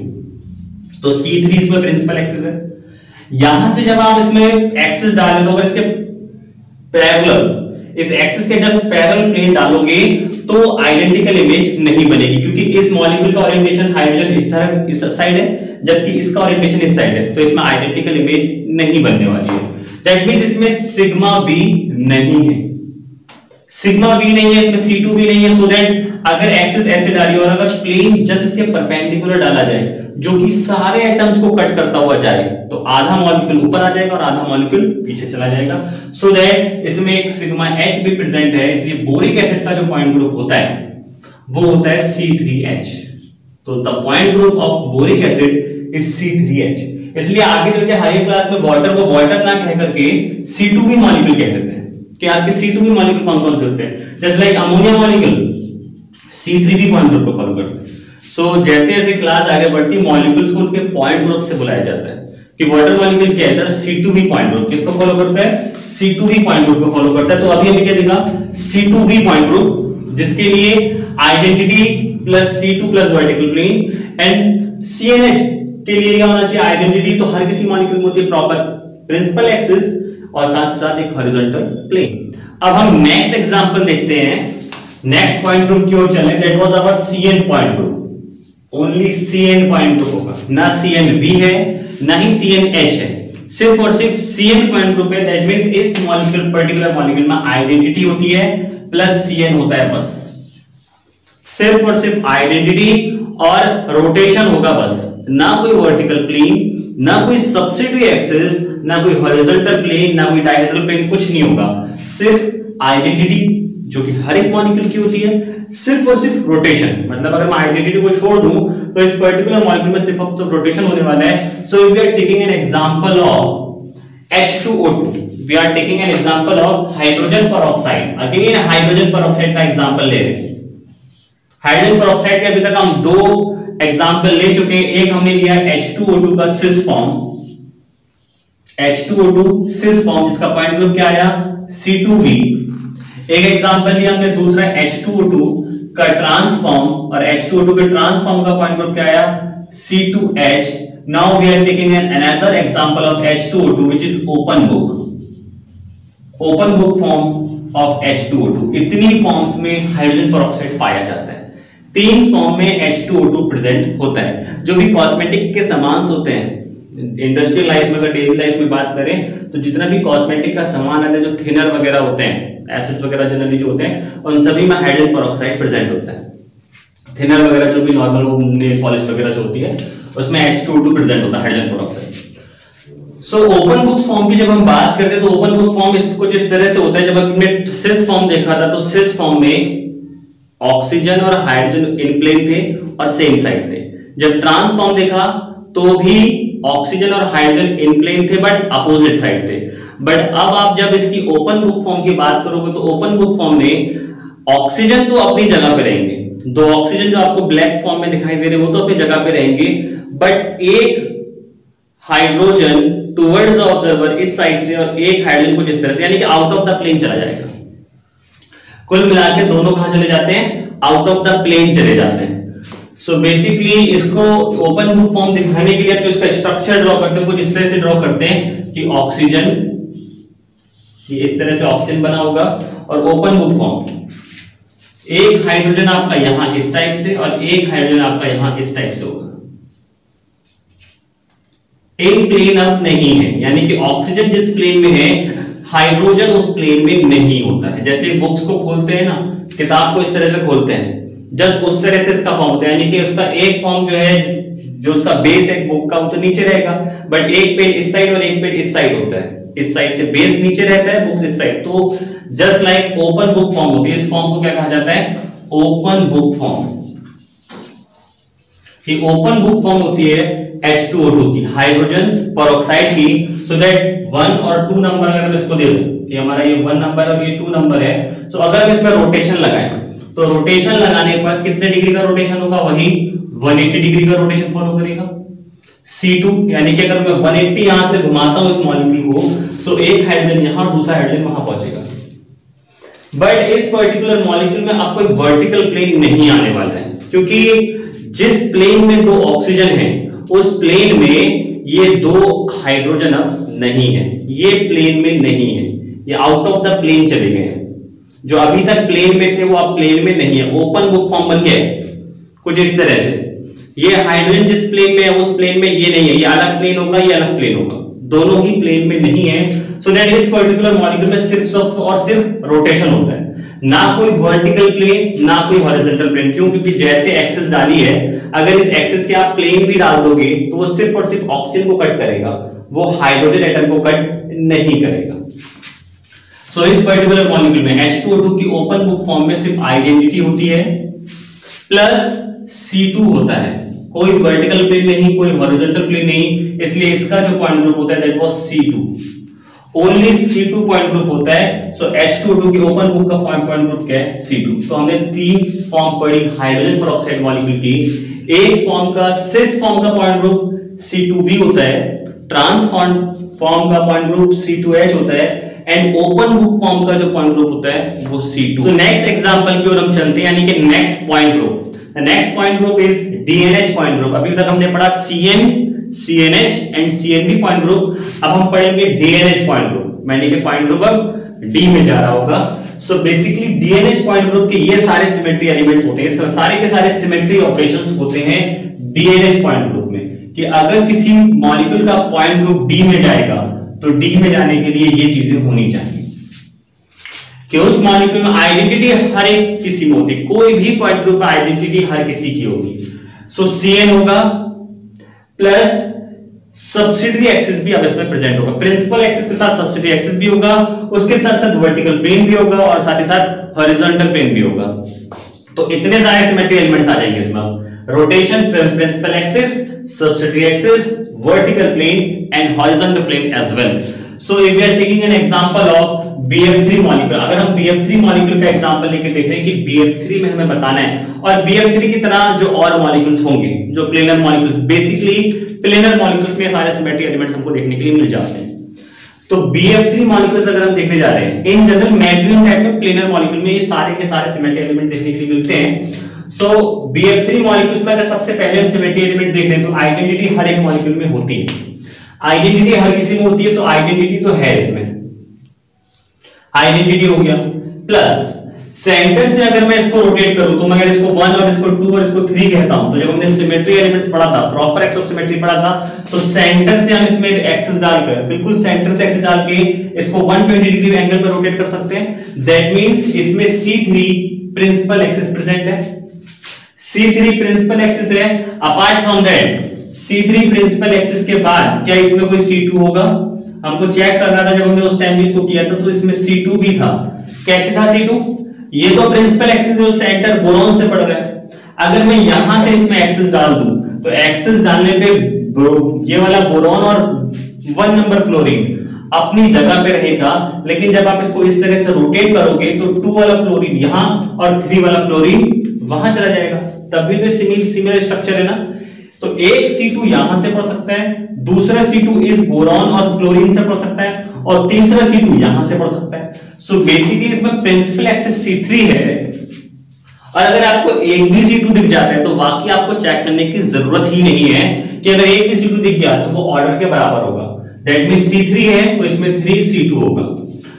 तो सी थ्री इसमें प्रिंसिपल एक्सेस है। यहां से जब आप इसमें एक्सेस डालें तो अगर इसके पैरेलल, इस एक्सेस के जस्ट पैरेलल प्लेन डालोगे तो आइडेंटिकल इमेज नहीं बनेगी, क्योंकि इस मॉलिक्यूल का ओरिएंटेशन हाइड्रोजन इस तरह इस साइड है, जबकि इसका ओरिएंटेशन इस साइड है। तो इसमें आइडेंटिकल इमेज नहीं बनने वाली है। दैट मींस इसमें सिग्मा बी नहीं है, सिग्मा बी नहीं है, इसमें सी टू भी नहीं है। सो दैट अगर एक्सेस ऐसे डाली और अगर प्लेन जस्ट इसके परपेंडिकुलर डाला जाए जो कि सारे एटम्स को कट करता हुआ जाए, तो आधा मॉलिक्यूल ऊपर आ जाएगा और आधा मॉलिक्यूल पीछे चला जाएगा। सो दैट इसमें एक सिग्मा एच भी प्रेजेंट है। इसलिए बोरिक एसिड का जो पॉइंट ग्रुप होता है वो होता है सी थ्री एच। तो the point group of boric acid is C three h. इसलिए आगे चल के हायर क्लास में वाटर को वाटर ना कह करके सी टू बी मॉलिक्यूल कह देते हैं कि आपके सी टू बी मॉलिक्यूल कौन कौन से होते हैं। Just like ammonia molecule C three v point group को फॉलो करते हैं। सो so, जैसे जैसे क्लास आगे बढ़ती है मॉलिक्यूल्स को उनके पॉइंट ग्रुप से बुलाया जाता है कि वाटर मॉलिक्यूल क्या है, C two v point group किसको फॉलो करता है, C two v point group को फॉलो करता है। तो अभी हमें क्या दिखा, C two v point group, जिसके लिए identity plus C two plus vertical plane and C n h के लिए क्या होना चाहिए, आइडेंटिटी तो हर किसी मॉलिक्यूल में होती है प्रॉपर प्रिंसिपल एक्सिस और साथ साथ एक हॉरिजॉन्टल प्लेन। अब हम नेक्स्ट एग्जांपल देखते हैं। नेक्स्ट पॉइंट ग्रुप की ओर चलें, that was our C n point group. Only C n point group होगा, ना सीएन वी है ना ही सीएन एच है, सिर्फ और सिर्फ सीएन पॉइंट ग्रुप है। दैट मींस इस मॉलिक्यूल पर्टिकुलर मॉलिक्यूल में आइडेंटिटी होती है प्लस सीएन होता है, बस सिर्फ और सिर्फ आइडेंटिटी और रोटेशन होगा बस, ना कोई वर्टिकल प्लेन, ना कोई सब्सिडियरी एक्सिस, ना कोई हॉरिजॉन्टल प्लेन, ना कोई डायहेड्रल प्लेन, कुछ नहीं होगा। सिर्फ आइडेंटिटी जो कि हर एक मॉलिक्यूल की होती है, सिर्फ और सिर्फ रोटेशन। मतलब अगर मैं आइडेंटिटी को छोड़ दूं तो इस पर्टिकुलर मॉलिक्यूल में सिर्फ और सिर्फ रोटेशन होने वाला है। So if we are taking an example of H two O two, we are taking an example of hydrogen peroxide. Again hydrogen peroxide का एग्जांपल ले रहे हैं। हाइड्रोजन पेरोक्साइड के अभी तक हम दो एग्जांपल ले चुके हैं। एक हमने लिया एच टू ओ टू का cis form, H two O two cis form जिसका पॉइंट ग्रुप क्या आया, सी टू बी। एक एग्जांपल लिया हमने दूसरा एच टू ओ टू का ट्रांसफॉर्म, और एच टू ओ टू के ट्रांसफॉर्म का पॉइंट ग्रुप क्या आया, C two h. Now we are taking an another example of H two O two which is open book, open book form of H two O to. इतनी forms में hydrogen peroxide पाया जाता है। तीन form में H two O two present होता है। जो भी कॉस्मेटिक के सामान होते हैं, इंडस्ट्रियल लाइफ में अगर डेली लाइफ में बात करें तो जितना भी कॉस्मेटिक का सामान आता है, जो थिनर वगैरह होते हैं, एसिड्स वगैरह जनरली जो होते हैं, उन सभी में हाइड्रोजन पेरोक्साइड प्रेजेंट होता है। थिनर वगैरह जो भी नॉर्मल नेल पॉलिश वगैरह जो होती है उसमें H two O two present होता है, hydrogen peroxide. So open book form की जब हम बात करते हैं तो ओपन बुक फॉर्म कुछ इस तरह से होता है। जब हमने सिस फॉर्म देखा था तो सिस फॉर्म में ऑक्सीजन और हाइड्रोजन इन प्लेन थे और सेम साइड थे। जब ट्रांस फॉर्म देखा तो भी ऑक्सीजन और हाइड्रोजन इन प्लेन थे बट अपोजिट साइड थे। बट अब आप जब इसकी ओपन बुक फॉर्म की बात करोगे तो ओपन बुक फॉर्म में ऑक्सीजन तो अपनी जगह पे रहेंगे, दो ऑक्सीजन जो आपको ब्लैक फॉर्म में दिखाई दे रहे हैं वो तो अपनी जगह पे रहेंगे, बट एक हाइड्रोजन टुवर्ड्स द ऑब्जर्वर इस साइड से और एक हाइड्रोजन कुछ इस तरह से, यानी कि आउट ऑफ द प्लेन चला जाएगा। कुल मिलाकर दोनों कहां चले जाते हैं, आउट ऑफ द प्लेन चले जाते हैं। सो so बेसिकली इसको ओपन बुक फॉर्म दिखाने के लिए तो इसका स्ट्रक्चर ड्रॉ करते हैं, कुछ इस तरह से ड्रॉ करते हैं कि ऑक्सीजन, ये इस तरह से ऑक्सीजन बना होगा और ओपन बुक फॉर्म, एक हाइड्रोजन आपका यहां इस टाइप से और एक हाइड्रोजन आपका यहां इस टाइप से होगा। एक प्लेन अप नहीं है, यानी कि ऑक्सीजन जिस प्लेन में है हाइड्रोजन उस प्लेन में नहीं होता है। जैसे बुक्स को खोलते हैं ना, किताब को इस तरह से खोलते हैं, जस्ट उस तरह से इसका फॉर्म होता है, यानी कि उसका एक फॉर्म जो है, जो उसका बेस है बुक का, वो तो नीचे रहेगा, बट एक पेज इस साइड और एक पेज इस साइड होता है। इस साइड से बेस नीचे रहता है, बुक्स इस साइड। तो just like open book form होती है, इस फॉर्म को क्या कहा जाता है? Open book form. ये ओपन बुक फॉर्म होती है एच टू ओ टू की, हाइड्रोजन परऑक्साइड की। सो दैट वन और टू नंबर अगर हम इसको दे दूं कि हमारा ये वन नंबर और ये टू नंबर है, तो अगर हम इसमें रोटेशन लगाएं तो रोटेशन लगाने पर कितने डिग्री का रोटेशन होगा? वही एक सौ अस्सी डिग्री का रोटेशन फॉलो करेगा सी टू। यानी कि अगर मैं एक सौ अस्सी यहां से घुमाता हूं इस मॉलिक्यूल को, तो एक हाइड्रोजन यहां और दूसरा हाइड्रोजन वहां पहुंचेगा। बट इस पर्टिकुलर मॉलिक्यूल में आपको एक वर्टिकल प्लेन नहीं आने वाला है, क्योंकि जिस प्लेन में दो ऑक्सीजन है उस प्लेन में ये दो हाइड्रोजन अब नहीं है, ये प्लेन में नहीं है, ये आउट ऑफ द प्लेन चले गए हैं। जो अभी तक प्लेन में थे वो अब प्लेन में नहीं है, ओपन बुक फॉर्म बन गया कुछ इस तरह से। ये हाइड्रोजन जिस प्लेन में है उस प्लेन में ये नहीं है, ये अलग प्लेन होगा, ये अलग प्लेन होगा, दोनों ही प्लेन में नहीं है। सो दैट इस पर्टिकुलर मॉलिक्यूल में सिर्फ और सिर्फ रोटेशन होता है, ना कोई वर्टिकल प्लेन ना कोई हॉरिजॉन्टल प्लेन। क्यों? क्योंकि जैसे एक्सिस डाली है, अगर इस एक्सिस के आप प्लेन भी डाल दोगे तो वो सिर्फ और सिर्फ ऑक्सीजन को कट करेगा, वो हाइड्रोजन एटम को कट नहीं करेगा। सो so, इस पर्टिकुलर मॉलिक्यूल में एच टू ओ टू की ओपन बुक फॉर्म में सिर्फ आइडेंटिटी होती है प्लस सी टू होता है, कोई वर्टिकल प्लेन नहीं, कोई हॉरिजॉन्टल प्लेन नहीं, इसलिए इसका जो पॉइंट ग्रुप होता है that was C two, only C two point group होता है। So H two O two की ओपन बुक का पॉइंट ग्रुप क्या है? C two. तो हमने तीन फॉर्म पढ़ी हाइड्रोजन परऑक्साइड मॉलिक्यूल की। एक फॉर्म का सिस फॉर्म का point group C two B होता है, ट्रांस फॉर्म का point group C two H होता है, एंड ओपन बुक फॉर्म का जो पॉइंट ग्रुप होता है वो C two. So next example की ओर हम चलते हैं, यानी कि next point group. The next point group is DNH point group. अभी तक हमने पढ़ा CN, CNH and CNB point group, अब हम पढ़ेंगे डीएनएच पॉइंट ग्रुप। मैंने कि पॉइंट ग्रुप अब डी में जा रहा होगा। So basically DNH point group के ये सारे सिमेट्री एलिमेंट्स होते हैं, सारे के सारे सिमेट्री ऑपरेशंस होते हैं डीएनएच पॉइंट ग्रुप में। कि अगर किसी मॉलिक्यूल का पॉइंट ग्रुप डी में जाएगा तो डी में जाने के लिए ये चीजें होनी चाहिए कि उस मॉलिक्यूल में आइडेंटिटी हर एक किसी में होती है, कोई भी पॉइंट ग्रुप में आइडेंटिटी हर किसी की होगी। सो सीएन होगा प्लस सब्सिडियरी एक्सिस भी अब इसमें प्रेजेंट होगा, प्रिंसिपल एक्सिस के साथ सब्सिडियरी एक्सिस भी होगा, उसके साथ साथ वर्टिकल प्लेन भी होगा और साथ ही साथ हॉरिजॉन्टल प्लेन भी होगा। तो इतने सारे सिमेट्री एलिमेंट्स आ जाएंगे इसमें, rotation, principal axis, subsidiary axis, vertical plane and horizontal plane as well. So if we are taking an example of B F three molecule, अगर हम बी एफ थ्री मॉलिक्यूल का एग्जांपल लेके देख रहे हैं कि बी एफ थ्री में हमें बताना है, और बी एफ थ्री की तरह जो और मॉलिक्यूल्स होंगे जो planar molecules, basically planar molecules में सारे सिमेट्री एलिमेंट्स हमको देखने के लिए मिल जाते हैं। तो बी एफ थ्री मॉलिक्यूल्स अगर हम देखने जा रहे हैं, इन जनरल मैक्सिमम टाइप में प्लेनर मॉलिक्यूल में ये सारे के सारे सिमेट्री एलिमेंट देखने के लिए मिलते हैं। So B F three molecules में अगर सबसे पहले हम सिमेट्री एलिमेंट देख रहे हैं तो आइडेंटिटी हर एक मॉलिक्यूल में होती है, आइडेंटिटी हर किसी में होती है। सो आइडेंटिटी तो है इसमें, आइडेंटिटी हो गया, प्लस सेंटर से अगर मैं इसको रोटेट करूं तो मैं अगर इसको वन और इसको टू और इसको थ्री कहता हूं, तो जब हमने सिमेट्री एलिमेंट्स पढ़ा था, प्रॉपर एक्स ऑफ सिमेट्री पढ़ा था, तो सेंटर से हम इसमें एक्सिस डालकर, बिल्कुल सेंटर से एक्सिस डाल के इसको वन ट्वेंटी डिग्री एंगल पर रोटेट कर सकते हैं। दैट मींस इसमें C three principal axis present है, सी थ्री प्रिंसिपल एक्सिस है। Apart from that C three principal axis के बाद क्या इसमें कोई सी टू होगा? हमको चेक करना था जब हमने उस टाइम इसको किया था, तो इसमें सी टू भी था। कैसे था सी टू? ये तो प्रिंसिपल एक्सिस जो सेंटर बोरॉन से पड़ रहा है, अगर मैं यहां से इसमें एक्सिस डाल दूं तो एक्सिस डालने पे ये वाला बोरॉन और वन नंबर फ्लोरीन अपनी जगह पे रहेगा, लेकिन जब आप इसको इस तरह से रोटेट करोगे तो टू वाला फ्लोरीन यहां और थ्री वाला फ्लोरीन वहां चला जाएगा, तब भी तो सिमिलर स्ट्रक्चर है ना। तो एक सी टू यहां से पड़ सकता है, दूसरा सी टू इस बोरॉन और फ्लोरीन से पड़ सकता है, और तीसरा सी टू यहां से पड़ सकता है। सो so बेसिकली इसमें प्रिंसिपल एक्सिस सी थ्री है, और अगर आपको एक भी सी टू दिख जाता है तो बाकी आपको चेक करने की जरूरत ही नहीं है कि अगर एक भी सी टू दिख गया तो वो ऑर्डर के बराबर होगा। दैट मींस सी थ्री है तो इसमें थ्री सी टू होगा।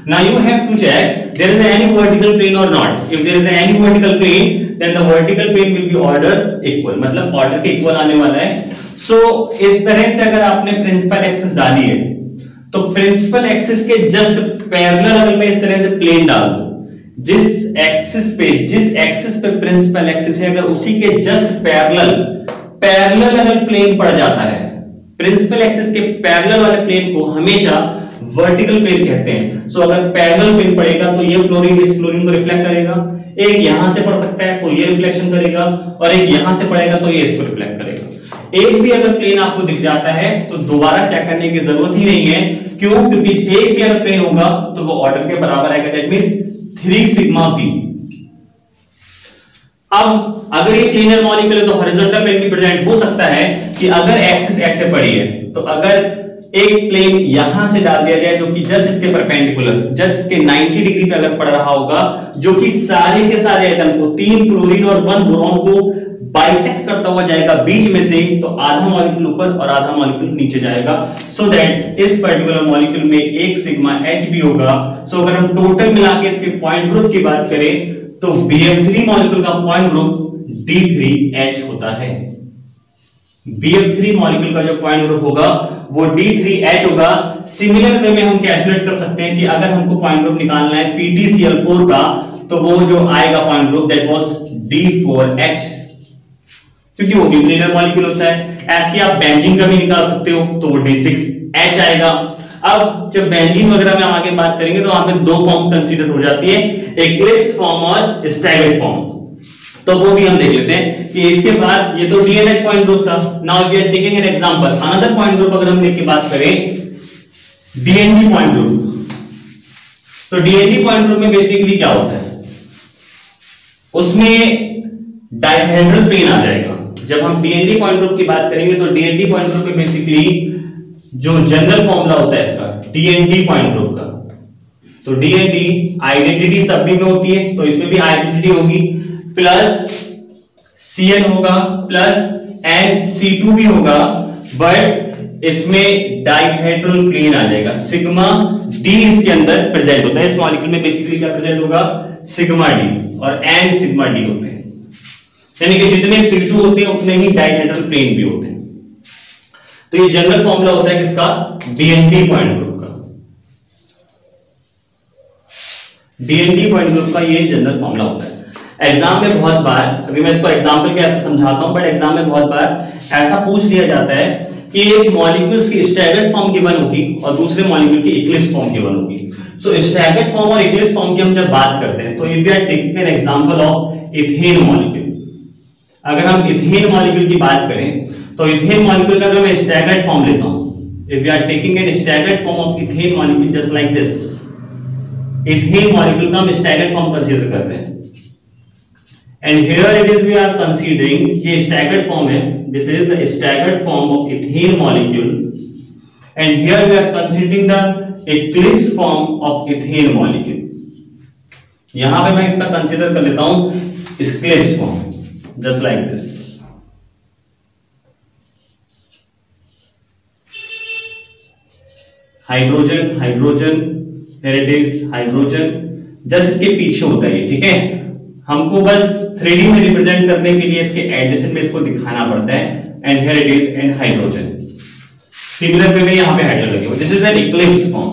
Now you have to check there is any vertical plane or not. If there is any vertical plane, then the vertical plane will be order equal. मतलब order के equal आने वाला है. So इस तरह से अगर आपने प्रिंसिपल एक्सिस डाली है, तो प्रिंसिपल एक्सिस के जस्ट पैरेलल अगर मैं इस तरह से प्लेन डाल दूं, जिस एक्सिस पे जिस एक्सिस पे प्रिंसिपल एक्सिस है, अगर उसी के जस्ट पैरेलल पैरेलल अगर प्लेन पड़ जाता है, प्रिंसिपल एक्सिस के पैरेलल वाले प्लेन को हमेशा वर्टिकल प्लेन कहते हैं. सो so, अगर पैरेलल प्लेन पड़ेगा तो ये फ्लोरीन इस फ्लोरीन को रिफ्लेक्ट करेगा, एक यहां से पड़ सकता है तो ये रिफ्लेक्शन करेगा, और एक यहां से पड़ेगा तो ये इसको रिफ्लेक्ट करेगा. एक भी अगर प्लेन आपको दिख जाता है तो दोबारा चेक करने की जरूरत ही नहीं है. क्यों? क्योंकि एक भी अगर प्लेन होगा तो वो ऑर्डर के बराबर आएगा. That means three sigma B. अब अगर ये प्लेनर मॉलिक्यूल है तो हॉरिजॉन्टल प्लेन भी प्रेजेंट हो सकता है कि अगर एक्सिस ऐसे पड़ी है तो अगर एक प्लेन यहां से डाल दिया जाए जो कि जस्ट इसके परपेंडिकुलर जस्ट इसके नाइंटी डिग्री पे अगर पड़ रहा होगा, जो कि सारे के सारे एटम को, तीन क्लोरीन और वन बोरॉन को बाइसेक्ट करता हुआ जाएगा बीच में से, तो आधा मॉलिक्यूल ऊपर और आधा मॉलिक्यूल नीचे जाएगा. सो so दैट इस पर्टिकुलर मॉलिक्यूल में एक सिग्मा एच भी होगा. सो so अगर हम टोटल मिला के इसके पॉइंट ग्रुप की बात करें तो बी एफ थ्री मॉलिक्यूल का point group D three H होता है. बी एफ थ्री मॉलिक्यूल का जो पॉइंट ग्रुप होगा वो डी थ्री एच होगा. सिमिलर वे में हम कैलकुलेट कर सकते हैं कि अगर हमको पॉइंट ग्रुप निकालना है P T C L four का, तो वो जो आएगा point group that was D four H, क्योंकि वो भी प्लेनर मॉलिक्यूल होता है. ऐसे आप बेंजीन का भी निकाल सकते हो तो वो डी सिक्स एच आएगा. अब जब बेंजीन वगैरह में आगे बात करेंगे तो वहां पे दो फॉर्म्स कंसीडर हो जाती है, एक्लिप्स फॉर्म और स्टैगर्ड फॉर्म. तो वो भी हम देख लेते हैं कि इसके बाद ये तो डीएनएच पॉइंट ग्रुप था. Now we are taking an example another point group. अगर हम लेके बात करें डीएनडी पॉइंट ग्रुप, तो डीएनडी पॉइंट ग्रुप में बेसिकली क्या होता है, उसमें डायहेड्रल प्लेन आ जाएगा. जब हम डीएनडी पॉइंट ग्रुप की बात करेंगे तो डीएनडी पॉइंट ग्रुप में बेसिकली जो जनरल फॉर्मूला होता है इसका डीएनडी पॉइंट ग्रुप का, तो डीएनडी आइडेंटिटी सब में होती है, तो इसमें भी आइडेंटिटी होगी, प्लस Cn होगा, प्लस एन सी टू भी होगा, बट इसमें डाइहेड्रल प्लेन आ जाएगा. सिग्मा डी इसके अंदर प्रेजेंट होता है. इस मॉलिक्यूल में बेसिकली क्या प्रेजेंट होगा, सिग्मा डी और एन सिग्मा डी होते हैं. यानी कि जितने सी टू होते हैं उतने ही डाइहेड्रल प्लेन भी होते हैं. तो ये जनरल फॉर्मूला होता है किसका, डीएनडी पॉइंट ग्रुप का. डीएनडी पॉइंट ग्रुप का ये जनरल फॉर्मूला होता है. एग्जाम में बहुत बार, अभी मैं इसको एग्जांपल के ऐसे समझाता हूं, बट एग्जाम में बहुत बार ऐसा पूछ लिया जाता है कि एक मॉलिक्यूल्स की स्टैगर्ड फॉर्म गिवन होगी और दूसरे मॉलिक्यूल की इक्लिप्स फॉर्म गिवन होगी. सो स्टैगर्ड फॉर्म और इक्लिप्स फॉर्म की हम जब बात करते हैं तो if we are taking an example of ethane molecule, अगर हम इथेन मॉलिक्यूल की बात करें तो इथेन मॉलिक्यूल का अगर मैं स्टैगर्ड फॉर्म लेता हूं, if we are taking an staggered form of ethane molecule just like this, ethane molecule का हम स्टैगर्ड फॉर्म कंसीडर कर रहे हैं. And here it is we are considering ये staggered form है. This is the staggered form of ethane molecule. And here we are considering the eclipse form of ethane molecule. यहां पे मैं इसका consider कर लेता हूं eclipse form, just like this. Hydrogen hydrogen here it is hydrogen, just इसके पीछे होता है ये, ठीक है. हमको बस थ्री डी में रिप्रेजेंट करने के लिए इसके एडिशन में इसको दिखाना पड़ता है. And here it is and hydrogen. Similar way में यहां पे हाइड्रोजन लगे हुए. This is an eclipse form.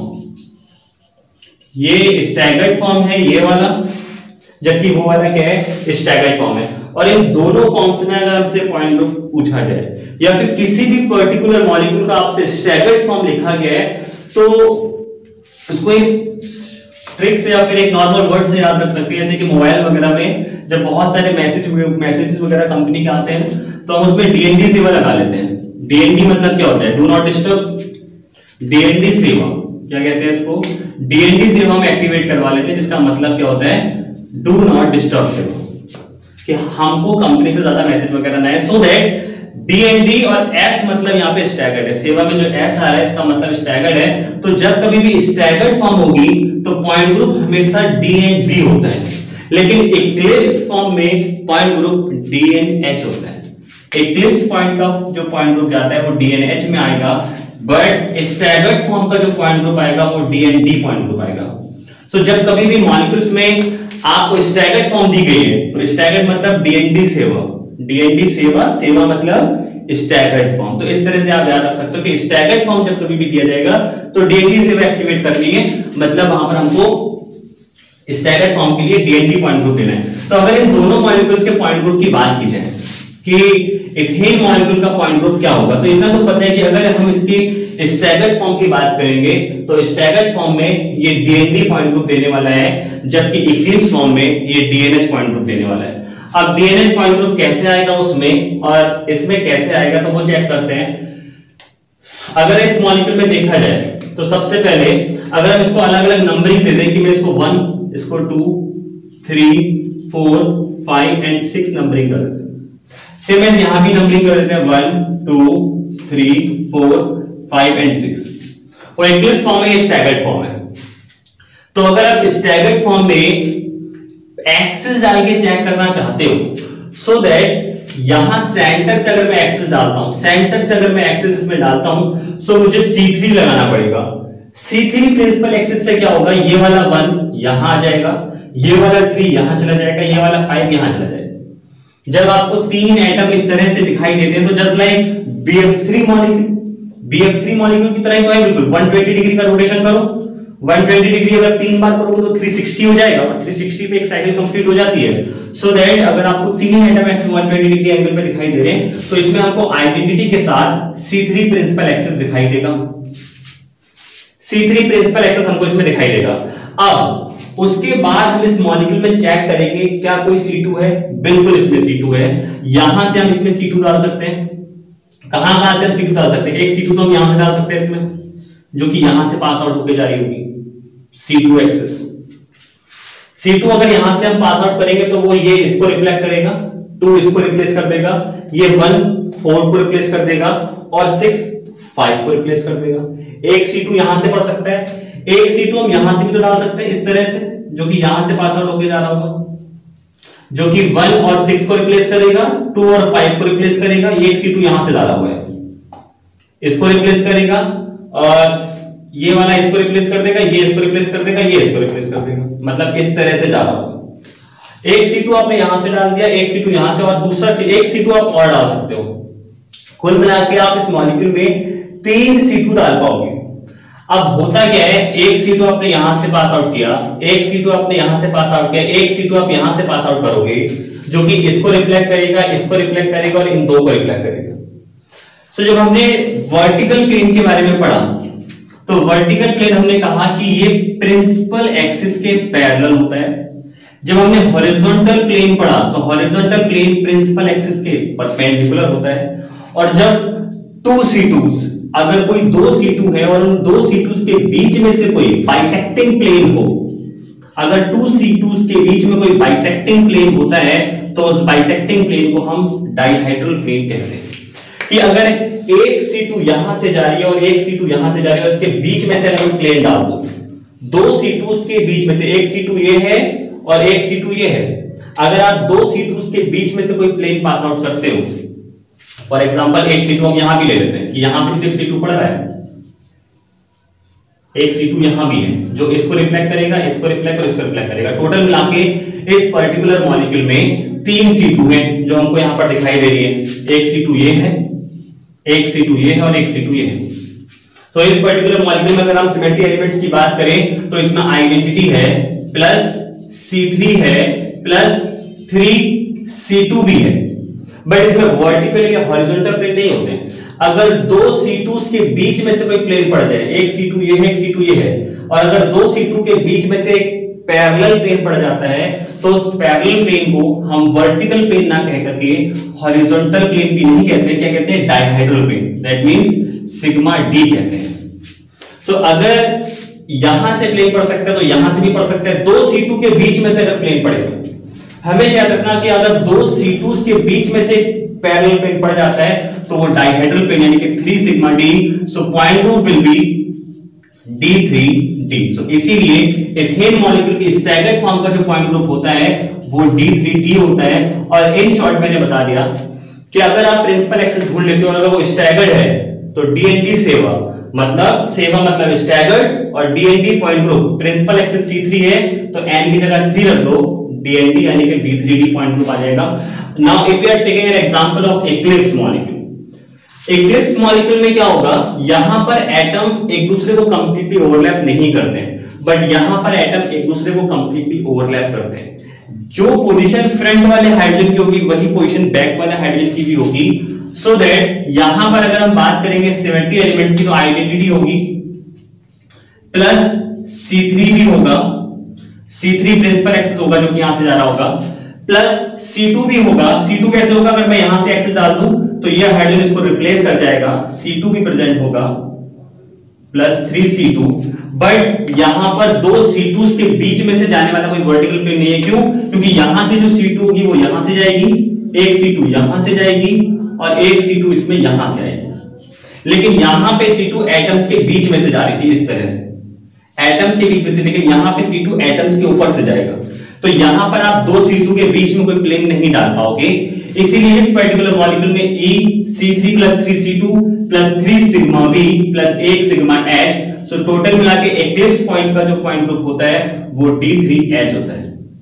ये स्टैगर्ड फॉर्म है ये वाला, जबकि वो वाला क्या है, स्टैगर्ड फॉर्म है. और इन दोनों फॉर्म्स में अगर हमसे पॉइंट ग्रुप पूछा जाए या फिर किसी भी पर्टिकुलर मॉलिक्यूल का आपसे स्टैगर्ड फॉर्म लिखा गया है तो उसको एक ट्रिक से या फिर एक नॉर्मल वर्ड से याद रख सकते हैं. जैसे कि मोबाइल वगैरह में जब बहुत सारे मैसेज मैसेजेस वगैरह कंपनी के आते हैं तो हम उसमें डीएनडी सेवा लगा लेते हैं. डीएनडी मतलब क्या होता है, डू नॉट डिस्टर्ब. डीएनडी सेवा क्या कहते हैं इसको, डीएनडी सेवा हम एक्टिवेट करवा लेते हैं, जिसका मतलब क्या होता है, डू नॉट डिस्टर्ब सेवा, कि हमको कंपनी से ज्यादा मैसेज वगैरह ना है. सो दैट डीएनडी और एस मतलब यहाँ पे स्टैगर्ड है. सेवा में जो एस आ रहा है इसका मतलब स्टैगर्ड है. तो जब कभी भी स्टैगर्ड फॉर्म होगी तो पॉइंट ग्रुप हमेशा डीएनडी होता है, लेकिन इक्लिप्स फॉर्म में पॉइंट ग्रुप डीएनएच होता है. इक्लिप्स पॉइंट का जो पॉइंट ग्रुप जाता है वो डीएनएच में आएगा, बट स्टैगर्ड फॉर्म का जो पॉइंट ग्रुप आएगा वो डीएनडी पॉइंट ग्रुप आएगा. तो जब कभी भी मॉलिक्यूल्स में आपको स्टैगर्ड फॉर्म दी गई है, तो स्टैगर्ड मतलब डीएनडी सेवा, डीएनडी सेवा, सेवा मतलब स्टैगर्ड फॉर्म। तो इस तरह से आप याद रख सकते हो कि स्टैगर्ड फॉर्म जब कभी भी दिया जाएगा तो डीएनडी सेवा एक्टिवेट करनी है, मतलब वहां पर हमको स्टैगर्ड फॉर्म के लिए डीएनडी पॉइंट ग्रुप देना है। तो अगर इन दोनों मॉलिक्यूल्स के पॉइंट ग्रुप की बात की जाए कि इथेन मॉलिक्यूल का पॉइंट ग्रुप क्या होगा, तो इतना तो पता है कि अगर हम इसकी स्टैगर्ड फॉर्म की बात करेंगे तो स्टैगर्ड फॉर्म में ये डीएनडी पॉइंट ग्रुप देने वाला है, जबकि इक्लिप्स फॉर्म में ये डीएनएच पॉइंट ग्रुप देने वाला है। अब डीएनएच पॉइंट ग्रुप कैसे आएगा उसमें और इसमें कैसे आएगा, तो वो चेक करते हैं। अगर इस मॉलिक्यूल में देखा जाए तो सबसे पहले अगर हम इसको अलग अलग नंबरिंग दे दें कि मैं इसको वन, इसको two, three, four, five and six numbering कर देते हैं। सेम एज यहां भी नंबरिंग कर देते हैं one, two, three, four, five and six. और इक्लिप्स फॉर्म में ये स्टैगर्ड फॉर्म है। तो अगर आप स्टैगर्ड फॉर्म में एक्सिस डाल के चेक करना चाहते हो, सो दैट यहां सेंटर से अगर मैं एक्सिस डालता हूं, सेंटर से अगर मैं एक्सिस इसमें डालता हूं, सो मुझे सी थ्री लगाना पड़ेगा। सी थ्री प्रिंसिपल एक्सिस से क्या होगा, ये वाला वन यहां आ जाएगा, ये वाला थ्री यहां चला जाएगा, ये वाला फाइव यहां चला जाएगा। जब आपको तीन एटम इस तरह से दिखाई देते हैं तो just like B F three molecule, B F three molecule की तरह ही तो है बिल्कुल। वन ट्वेंटी डिग्री का रोटेशन करो, वन ट्वेंटी डिग्री अगर तीन बार करोगे तो थ्री सिक्सटी हो जाएगा और थ्री सिक्सटी पे एक साइकिल कंप्लीट हो जाती है। सो so दैट अगर आपको तीन एटम ऐसे वन ट्वेंटी डिग्री एंगल पे दिखाई दे रहे हैं तो इसमें आपको आइडेंटिटी के साथ सी थ्री प्रिंसिपल एक्सिस दिखाई देगा, सी थ्री प्रिंसिपल एक्सिस हमको इसमें दिखाई देगा। अब उसके बाद हम इस मॉलिक्यूल में चेक करेंगे क्या कोई सी टू है, बिल्कुल इसमें सी टू है। यहां से हम इसमें सी टू डाल सकते हैं, कहां कहां से हम सी टू डाल सकते हैं, एक सी टू तो हम यहां से डाल सकते हैं इसमें, जो कि यहां से पास आउट होकर जा रही होगी C two axis. C two अगर यहां से हम पास आउट करेंगे तो वो ये इसको रिफ्लेक्ट करेगा, टू इसको रिप्लेस कर देगा, ये वन फोर को रिप्लेस कर देगा और सिक्स फाइव को रिप्लेस कर देगा। एक सी टू यहां से पढ़ सकता है, एक सी टू हम यहां से भी तो डाल सकते हैं इस तरह से, जो कि यहां से पास आउट होकर जा रहा होगा, जो कि वन और सिक्स को रिप्लेस करेगा, टू और फाइव को रिप्लेस करेगा। ये एक सी टू यहां से डाला हुआ है, इसको रिप्लेस करेगा और ये वाला इसको रिप्लेस कर देगा, ये इसको रिप्लेस कर देगा, ये इसको रिप्लेस कर देगा, मतलब इस तरह से जा रहा होगा। एक सी टू आपने यहां से डाल दिया, एक सी टू यहां से और दूसरा सी एक सी टू आप और डाल सकते हो। कुल मिला के आप इस मॉलिक्यूल में तीन सी टू डाल पाओगे। अब होता क्या है, एक सी टू आपने यहां से पास आउट किया, एक सी टू आपने यहां से पास आउट किया, एक सी टू आप यहां से पास आउट करोगे, जो कि इसको रिफ्लेक्ट करेगा, इसको रिफ्लेक्ट करेगा और इन दो को रिफ्लेक्ट करेगा। सो so, जब हमने वर्टिकल प्लेन के बारे में पढ़ा तो वर्टिकल प्लेन हमने कहा कि ये प्रिंसिपल एक्सिस के पैरेलल होता है। जब हमने हॉरिजॉन्टल प्लेन पढ़ा तो हॉरिजॉन्टल प्लेन प्रिंसिपल एक्सिस के परपेंडिकुलर होता है। और जब टू सी टूज, अगर कोई दो सी टू है और उन दो सी टूज के बीच में से कोई बाइसेक्टिंग प्लेन हो, अगर टू सी टूज के बीच में कोई बाइसेक्टिंग प्लेन होता है तो उस बाइसेक्टिंग प्लेन को हम डाइहेड्रल प्लेन कहते हैं। कि अगर एक सी टू यहां से जा रही है और एक सी टू यहां से जा रही है, उसके बीच में से अगर प्लेन डाल दो, दो सी टू के बीच में से एक सी टू ये है और एक सी टू ये है, अगर आप दो सी टू के बीच में से कोई प्लेन पास आउट करते हो, फॉर एग्जांपल एक सी टू हम यहां भी ले लेते हैं कि यहां से भी तो एक सी टू पड़ रहा है, एक सी टू यहां भी है जो इसको रिफ्लेक्ट करेगा, इसको रिफ्लेक्ट और इसको रिफ्लेक्ट करेगा। टोटल मिला के इस पर्टिकुलर मॉलिक्यूल में तीन सी टू है जो हमको यहां पर दिखाई दे रही है। एक सी टू ये है, एक सी टू ये है और एक सी टू ये है। तो इस पर्टिकुलर मॉलिक्यूल में अगर हम सिमेट्री एलिमेंट्स की बात करें तो इसमें आइडेंटिटी है प्लस सी थ्री है प्लस थ्री सी टू भी है, बट इसमें वर्टिकल या हॉरिजॉन्टल प्लेन नहीं होते हैं। अगर दो सी टू के बीच में से कोई प्लेन पड़ जाए, एक सी टू ये है, एक सी टू ये है, और अगर दो सी टू के बीच में से एक पैरेलल प्लेन पड़ जाता है तो उस पैरेलल प्लेन को हम वर्टिकल प्लेन ना कह करके हॉरिजॉन्टल प्लेन भी नहीं कहते, क्या कहते हैं, dihedral plane, that means sigma D कहते हैं। सो so, अगर यहां से प्लेन पड़ सकता है तो यहां से भी पड़ सकता है। दो सी टू के बीच में से अगर प्लेन पड़ेगा, हमेशा याद रखना कि अगर दो सी टू के बीच में से पैरेलल प्लेन पड़ जाता है तो वो डाइहेड्रल प्लेन यानी कि three sigma D, so point group will be D three D. So इसीलिए एथेन मॉलिक्यूल की स्टैगर्ड फॉर्म का जो पॉइंट ग्रुप होता है वो डी थ्री डी होता है। और इन शॉर्ट मैंने बता दिया कि अगर आप प्रिंसिपल एक्सिस ढूंढ लेते हो और अगर वो स्टैगर्ड है तो डीएनडी सेवा मतलब सेवा मतलब स्टैगर्ड और DND point group principal axis C three है तो एन की जगह थ्री रख दो, डीएनडी यानी कि D three D point group आ जाएगा। Now if you are taking an example of eclipse molecule, eclipse molecule में क्या होगा, यहां पर एटम एक दूसरे को कंप्लीटली ओवरलैप नहीं करते हैं, बट यहां पर एटम एक दूसरे को कंप्लीटली ओवरलैप करते हैं। जो पोजीशन फ्रंट वाले हाइड्रोजन की होगी वही पोजीशन बैक वाले हाइड्रोजन की भी होगी, सो so दैट यहां पर अगर हम बात करेंगे सिमेट्री एलिमेंट्स की तो आइडेंटिटी होगी प्लस सी थ्री भी होगा, सी थ्री प्रिंसिपल एक्सिस होगा जो कि यहां से जा रहा होगा, प्लस सी टू भी होगा। सी टू कैसे होगा, अगर मैं यहां से एक्सिस डाल दूं तो यह हाइड्रोजन इसको रिप्लेस कर जाएगा, सी टू भी प्रेजेंट होगा plus three C two, but यहां पर दो सी टू के बीच में से जाने वाला कोई वर्टिकल प्लेन नहीं है। क्यों? क्योंकि यहां से जो सी टू होगी वो यहां से जाएगी, एक सी टू यहां से जाएगी और एक सी टू इसमें यहां से आएगी। लेकिन यहां पे सी टू एटम्स के बीच में से जा रही थी इस तरह से, एटम्स के बीच में से, लेकिन यहां पे सी टू एटम्स के ऊपर से जाएगा, तो यहां पर आप दो सी टू के बीच में कोई प्लेन नहीं डाल पाओगे। इसीलिए इस पर्टिकुलर मॉलिक्यूल में E C three plus three C two plus three sigma B plus एक सिग्मा एच, सो टोटल मिला के एक्लिप्स पॉइंट का जो पॉइंट ग्रुप होता है वो डी थ्री एच होता है।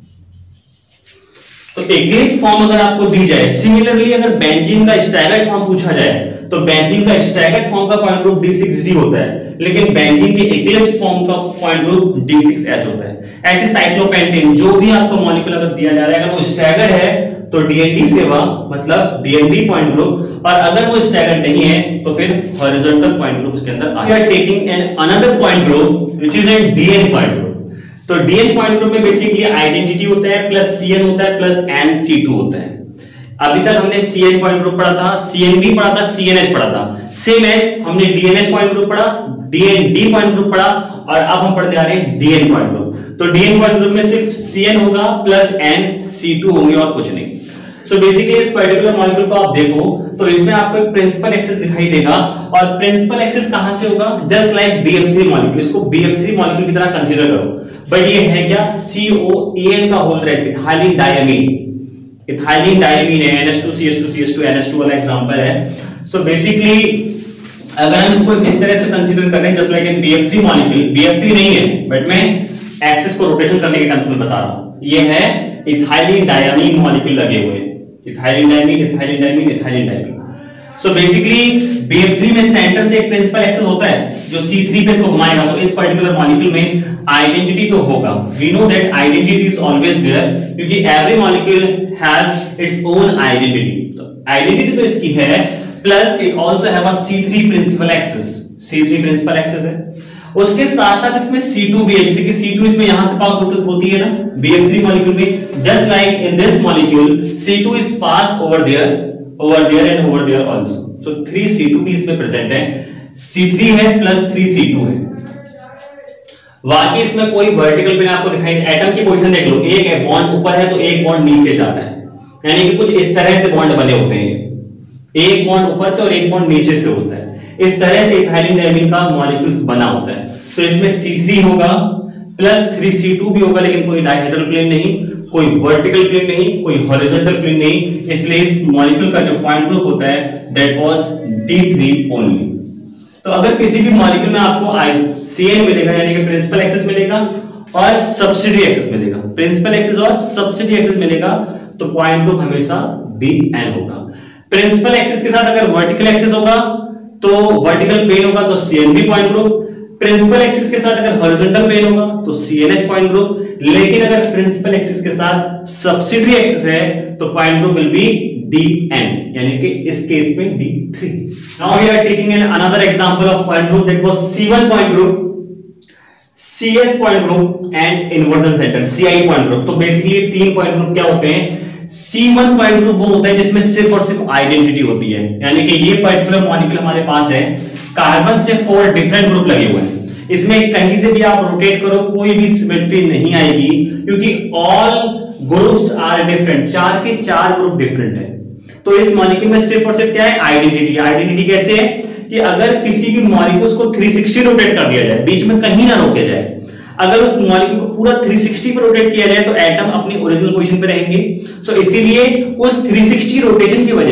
तो एक्लिप्स फॉर्म अगर आपको दी जाए, सिमिलरली अगर बेंजीन का स्टैगर्ड फॉर्म पूछा जाए तो बेंजीन का स्टैगर्ड फॉर्म का point group D six D होता है, लेकिन बेंजीन के एक्लिप्स फॉर्म का point group D six H होता है। ऐसे साइक्लोपेंटेन जो भी आपको मॉलिक्यूल अगर दिया जा रहा है, अगर वो स्टैगर्ड है तो डीएनडी सेवा मतलब डीएनडी पॉइंट ग्रुप, और अगर वो स्टैगर्ड नहीं है तो फिर हॉरिजॉन्टल पॉइंट ग्रुप उसके अंदर आ। We are taking an another point group which is an DN point group. तो डीएन पॉइंट ग्रुप में बेसिकली आइडेंटिटी होता है प्लस सीएन होता है प्लस एन सी टू होता है। अभी तक हमने सीएन पॉइंट ग्रुप पढ़ा था, सीएनवी पढ़ा था, सीएनएच पढ़ा था, सेम एज हमने डीएनएच पॉइंट ग्रुप पढ़ा, डीएनडी पॉइंट ग्रुप पढ़ा, और अब हम पढ़ते आ रहे हैं डीएन पॉइंट ग्रुप। तो डीएन पॉइंट ग्रुप में सिर्फ सीएन होगा प्लस एन सी टू होंगे और कुछ नहीं। सो बेसिकली इस पर्टिकुलर मॉलिक्यूल को आप देखो तो इसमें आपको एक प्रिंसिपल एक्सिस दिखाई देगा, और प्रिंसिपल एक्सिस कहां से होगा, just like B F three molecule, इसको बी एफ थ्री मॉलिक्यूल की तरह कंसीडर करो, बट ये है क्या, सी ओ ए एन का होल रेड इथाइलिन डायमीन, इथाइलिन डायमीन है, N H two C H two C H two N H two वाला एग्जांपल है। सो बेसिकली अगर हम इसको इस तरह से कंसीडर कर रहे हैं just like in B F three molecule, B F three नहीं है बट मैं एक्सिस को रोटेशन करने के टर्म्स में बता रहा हूं, ये है इथाइलिन डायमीन मॉलिक्यूल लगे हुए हैं, ethylene diamine ethylene diamine ethylene diamine. So basically B F three में सेंटर से एक प्रिंसिपल एक्सिस होता है जो सी थ्री पे इसको घुमाएगा। सो इस पर्टिकुलर मॉलिक्यूल में आइडेंटिटी तो होगा, we know that identity is always there क्योंकि every molecule has its own identity. तो आइडेंटिटी तो इसकी है, plus it also have a C three principal axis, C three principal axis है। उसके साथ साथ इसमें सी टू भी है, जैसे कि सी टू इसमें यहां से पास होती है ना बी एफ थ्री मॉलिक्यूल में, just like in this molecule C two is pass over there, over there and over there also. So three C two भी इसमें प्रेजेंट है, सी थ्री है प्लस थ्री सी टू है। बाकी इसमें कोई vertical plane आपको दिखाई, एटम की पोजीशन देख लो, एक बॉन्ड ऊपर है तो एक बॉन्ड नीचे जा रहा है, यानी कि कुछ इस तरह से बॉन्ड बने होते हैं, एक बॉन्ड ऊपर से और एक बॉन्ड नीचे से होता है। इस तरह से इथाइलिन डायमीन का मॉलिक्यूल्स बना होता है। सो so इसमें सी थ्री होगा प्लस थ्री सी टू भी होगा, लेकिन कोई डायहेड्रल प्लेन नहीं, कोई वर्टिकल प्लेन नहीं, कोई हॉरिजॉन्टल प्लेन नहीं, इसलिए इस मॉलिक्यूल का जो पॉइंट ग्रुप होता है that was D three only. तो अगर किसी भी मॉलिक्यूल में आपको सीएन मिलेगा यानी कि प्रिंसिपल एक्सिस मिलेगा और सब्सिडी एक्सिस मिलेगा, प्रिंसिपल एक्सिस और सब्सिडी एक्सिस मिलेगा, तो पॉइंट ग्रुप हमेशा डी एन होगा। प्रिंसिपल एक्सिस के साथ अगर वर्टिकल एक्सिस होगा तो वर्टिकल प्लेन होगा तो CNB point group, principal axis के साथ अगर हॉरिजॉन्टल प्लेन होगा तो सीएनएच पॉइंट ग्रुप, लेकिन अगर प्रिंसिपल एक्सिस के साथ सब्सिडियरी एक्सिस है तो point group will be DN, यानी कि इस केस में D three. Now we are taking an another example of point group that was C one point group, CS point group and inversion centre CI point group. तो basically तीन point group क्या होते हैं, सी one point group वो होता है जिसमें सिर्फ और सिर्फ आइडेंटिटी होती है, यानी कि ये पर्टिकुलर मॉलिक्यूल हमारे पास है, कार्बन से फोर डिफरेंट ग्रुप लगे हुए हैं, इसमें कहीं से भी आप रोटेट करो कोई भी सिमेट्री नहीं आएगी क्योंकि ऑल ग्रुप्स आर डिफरेंट, चार के चार ग्रुप डिफरेंट है। तो इस मॉलिक्यूल में सिर्फ और सिर्फ क्या है, आइडेंटिटी। आइडेंटिटी कैसे है कि अगर किसी भी मॉलिक्यूल को थ्री सिक्सटी रोटेट कर दिया जाए, बीच में कहीं ना रोके जाए, अगर उस मॉलिक्यूल को पूरा थ्री सिक्सटी पर रोटेट किया जाए तो एटम अपनी ओरिजिनल पोजीशन पे रहेंगे। सो इसीलिए उस थ्री सिक्सटी रोटेशन की वजह से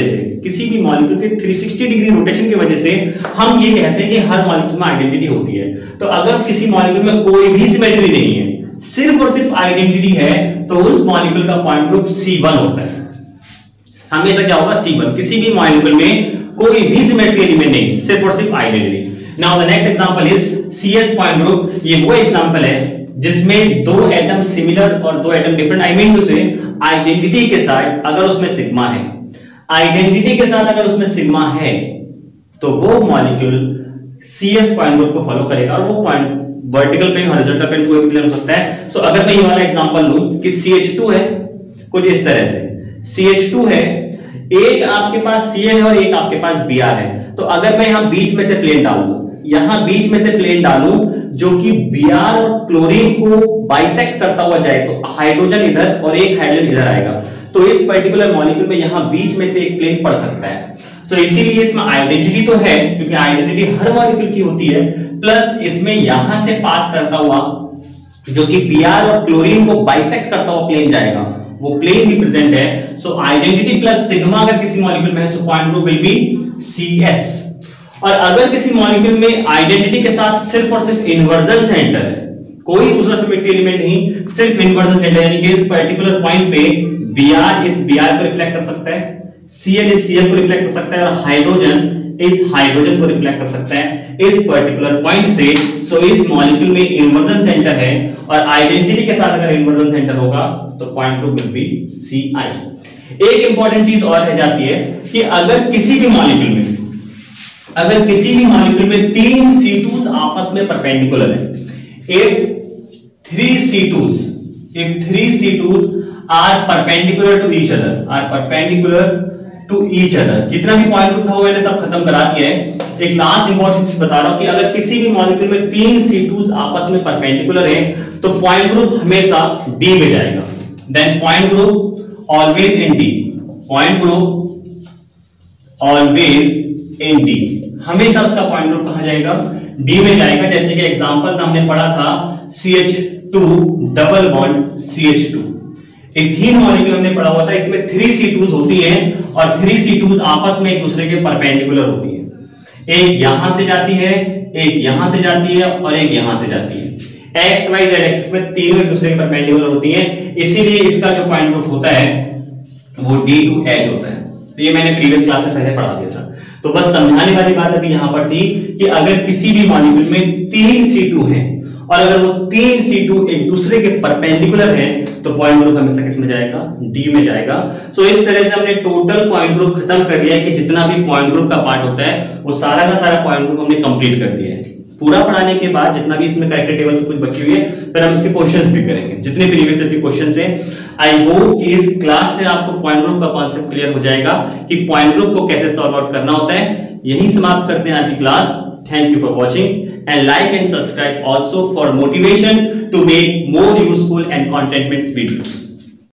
किसी भी मॉलिक्यूल के तीन सौ साठ डिग्री रोटेशन की वजह से हम ये कहते हैं कि हर मॉलिक्यूल में आइडेंटिटी होती है। तो अगर किसी मॉलिक्यूल में कोई भी सिमेट्री नहीं है, सिर्फ और सिर्फ आइडेंटिटी है, तो उस मॉलिक्यूल का पॉइंट ग्रुप सी वन होता है। हमेशा क्या होगा? C one. किसी भी मॉलिक्यूल में कोई भी सिमेट्री एलिमेंट नहीं, सिर्फ और सिर्फ identity. Now the next example is C S point group. ये वो एग्जांपल है जिसमें दो एटम सिमिलर और दो atom different, I mean two से आइडेंटिटी के साथ अगर उसमें सिग्मा है, आइडेंटिटी के साथ अगर उसमें सिग्मा है, तो वो molecule C S point group को फॉलो करेगा। और वो point vertical plane, horizontal plane, कोई भी प्लेन हो सकता है। सो so, अगर मैं ये वाला एग्जांपल लूं कि सी एच टू है, कुछ इस तरह से सी एच टू है, एक आपके पास सी एल है और एक आपके पास बी आर है। तो अगर मैं यहां बीच में से प्लेन डाल दूं, यहां बीच में से प्लेन डालूं जो कि बी आर और क्लोरीन को बाइसेक्ट करता हुआ जाए, तो हाइड्रोजन इधर और एक हाइड्रोजन इधर आएगा। तो इस पर्टिकुलर मॉलिक्यूल में यहां बीच में से एक प्लेन पड़ सकता है। तो इसीलिए इसमें आइडेंटिटी तो है, क्योंकि आइडेंटिटी हर मॉलिक्यूल की होती है, प्लस इसमें यहां से पास करता हुआ जो कि बी आर और क्लोरीन को बाइसेक्ट करता हुआ प्लेन जाएगा, वो प्लेन भी प्रेजेंट है। सो आइडेंटिटी प्लस सिग्मा अगर किसी मॉलिक्यूल में है, so point group will be C S. और अगर किसी मॉलिक्यूल में आइडेंटिटी के साथ सिर्फ और सिर्फ इन्वर्जन सेंटर है, कोई दूसरा सिमेट्री एलिमेंट नहीं, सिर्फ इन्वर्जन सेंटर, यानी कि इस पर्टिकुलर पॉइंट पे Br इस Br को रिफ्लेक्ट कर सकता है, Cl इस Cl को रिफ्लेक्ट कर सकता है, और हाइड्रोजन इस हाइड्रोजन को रिफ्लेक्ट कर सकता है इस पर्टिकुलर पॉइंट से। सो so, इस मॉलिक्यूल में इन्वर्जन सेंटर है, और आइडेंटिटी के साथ अगर इन्वर्जन सेंटर होगा तो point group will be Ci। एक इंपॉर्टेंट चीज और रह जाती है कि अगर किसी भी मॉलिक्यूल में अगर किसी भी मॉलिक्यूल में तीन सी टूज आपस में परपेंडिकुलर है, if three C twos if three C twos are perpendicular to each other are perpendicular to each other जितना भी पॉइंट ग्रुप था वो मैंने सब खत्म करा दिया है। एक लास्ट इंपॉर्टेंट चीज बता रहा हूं कि अगर किसी भी मॉलिक्यूल में तीन सी टूज आपस में परपेंडिकुलर है, तो पॉइंट ग्रुप हमेशा डी में जाएगा। Then point group always in D point group always in D हमेशा उसका पॉइंट ग्रुप कहां जाएगा? डी में जाएगा। जैसे कि एग्जांपल हमने पढ़ा था C H two double bond C H two, ethene molecule हमने पढ़ा हुआ था, इसमें थ्री सी टूज होती है और थ्री सी टूज आपस में एक दूसरे के परपेंडिकुलर होती है। एक यहां से जाती है, एक यहां से जाती है और एक यहां से जाती है। एक्स वाई जेड एक्सिस में तीनों एक दूसरे के परपेंडिकुलर होती है, इसीलिए इसका जो पॉइंट ग्रुप होता है वो डी टू एच होता है। तो ये मैंने प्रीवियस क्लास में पहले पढ़ा दिया था। तो बस समझाने वाली बात अभी यहां पर थी कि अगर किसी भी मॉलिक्यूल में तीन सी टू है और अगर वो तीन सी टू एक दूसरे के परपेंडिकुलर हैं, तो पॉइंट ग्रुप हमेशा किस में जाएगा? डी में जाएगा। सो so, इस तरह से हमने टोटल पॉइंट ग्रुप खत्म कर लिया है कि जितना भी पॉइंट ग्रुप का पार्ट होता है वो सारा का सारा पॉइंट ग्रुप हमने कंप्लीट कर दिया है। पूरा पढ़ाने के बाद जितना भी इसमें करेक्टर टेबल से कुछ बची हुई है, फिर हम इसके क्वेश्चंस भी करेंगे जितने प्रीवियस ईयर के क्वेश्चंस हैं। आई होप कि इस क्लास से आपको पॉइंट ग्रुप का कॉन्सेप्ट क्लियर हो जाएगा कि पॉइंट ग्रुप को कैसे सॉल्व आउट करना होता है। यही समाप्त करते हैं आज की class. Thank you for watching and like and subscribe also for motivation to make more useful and content-based videos.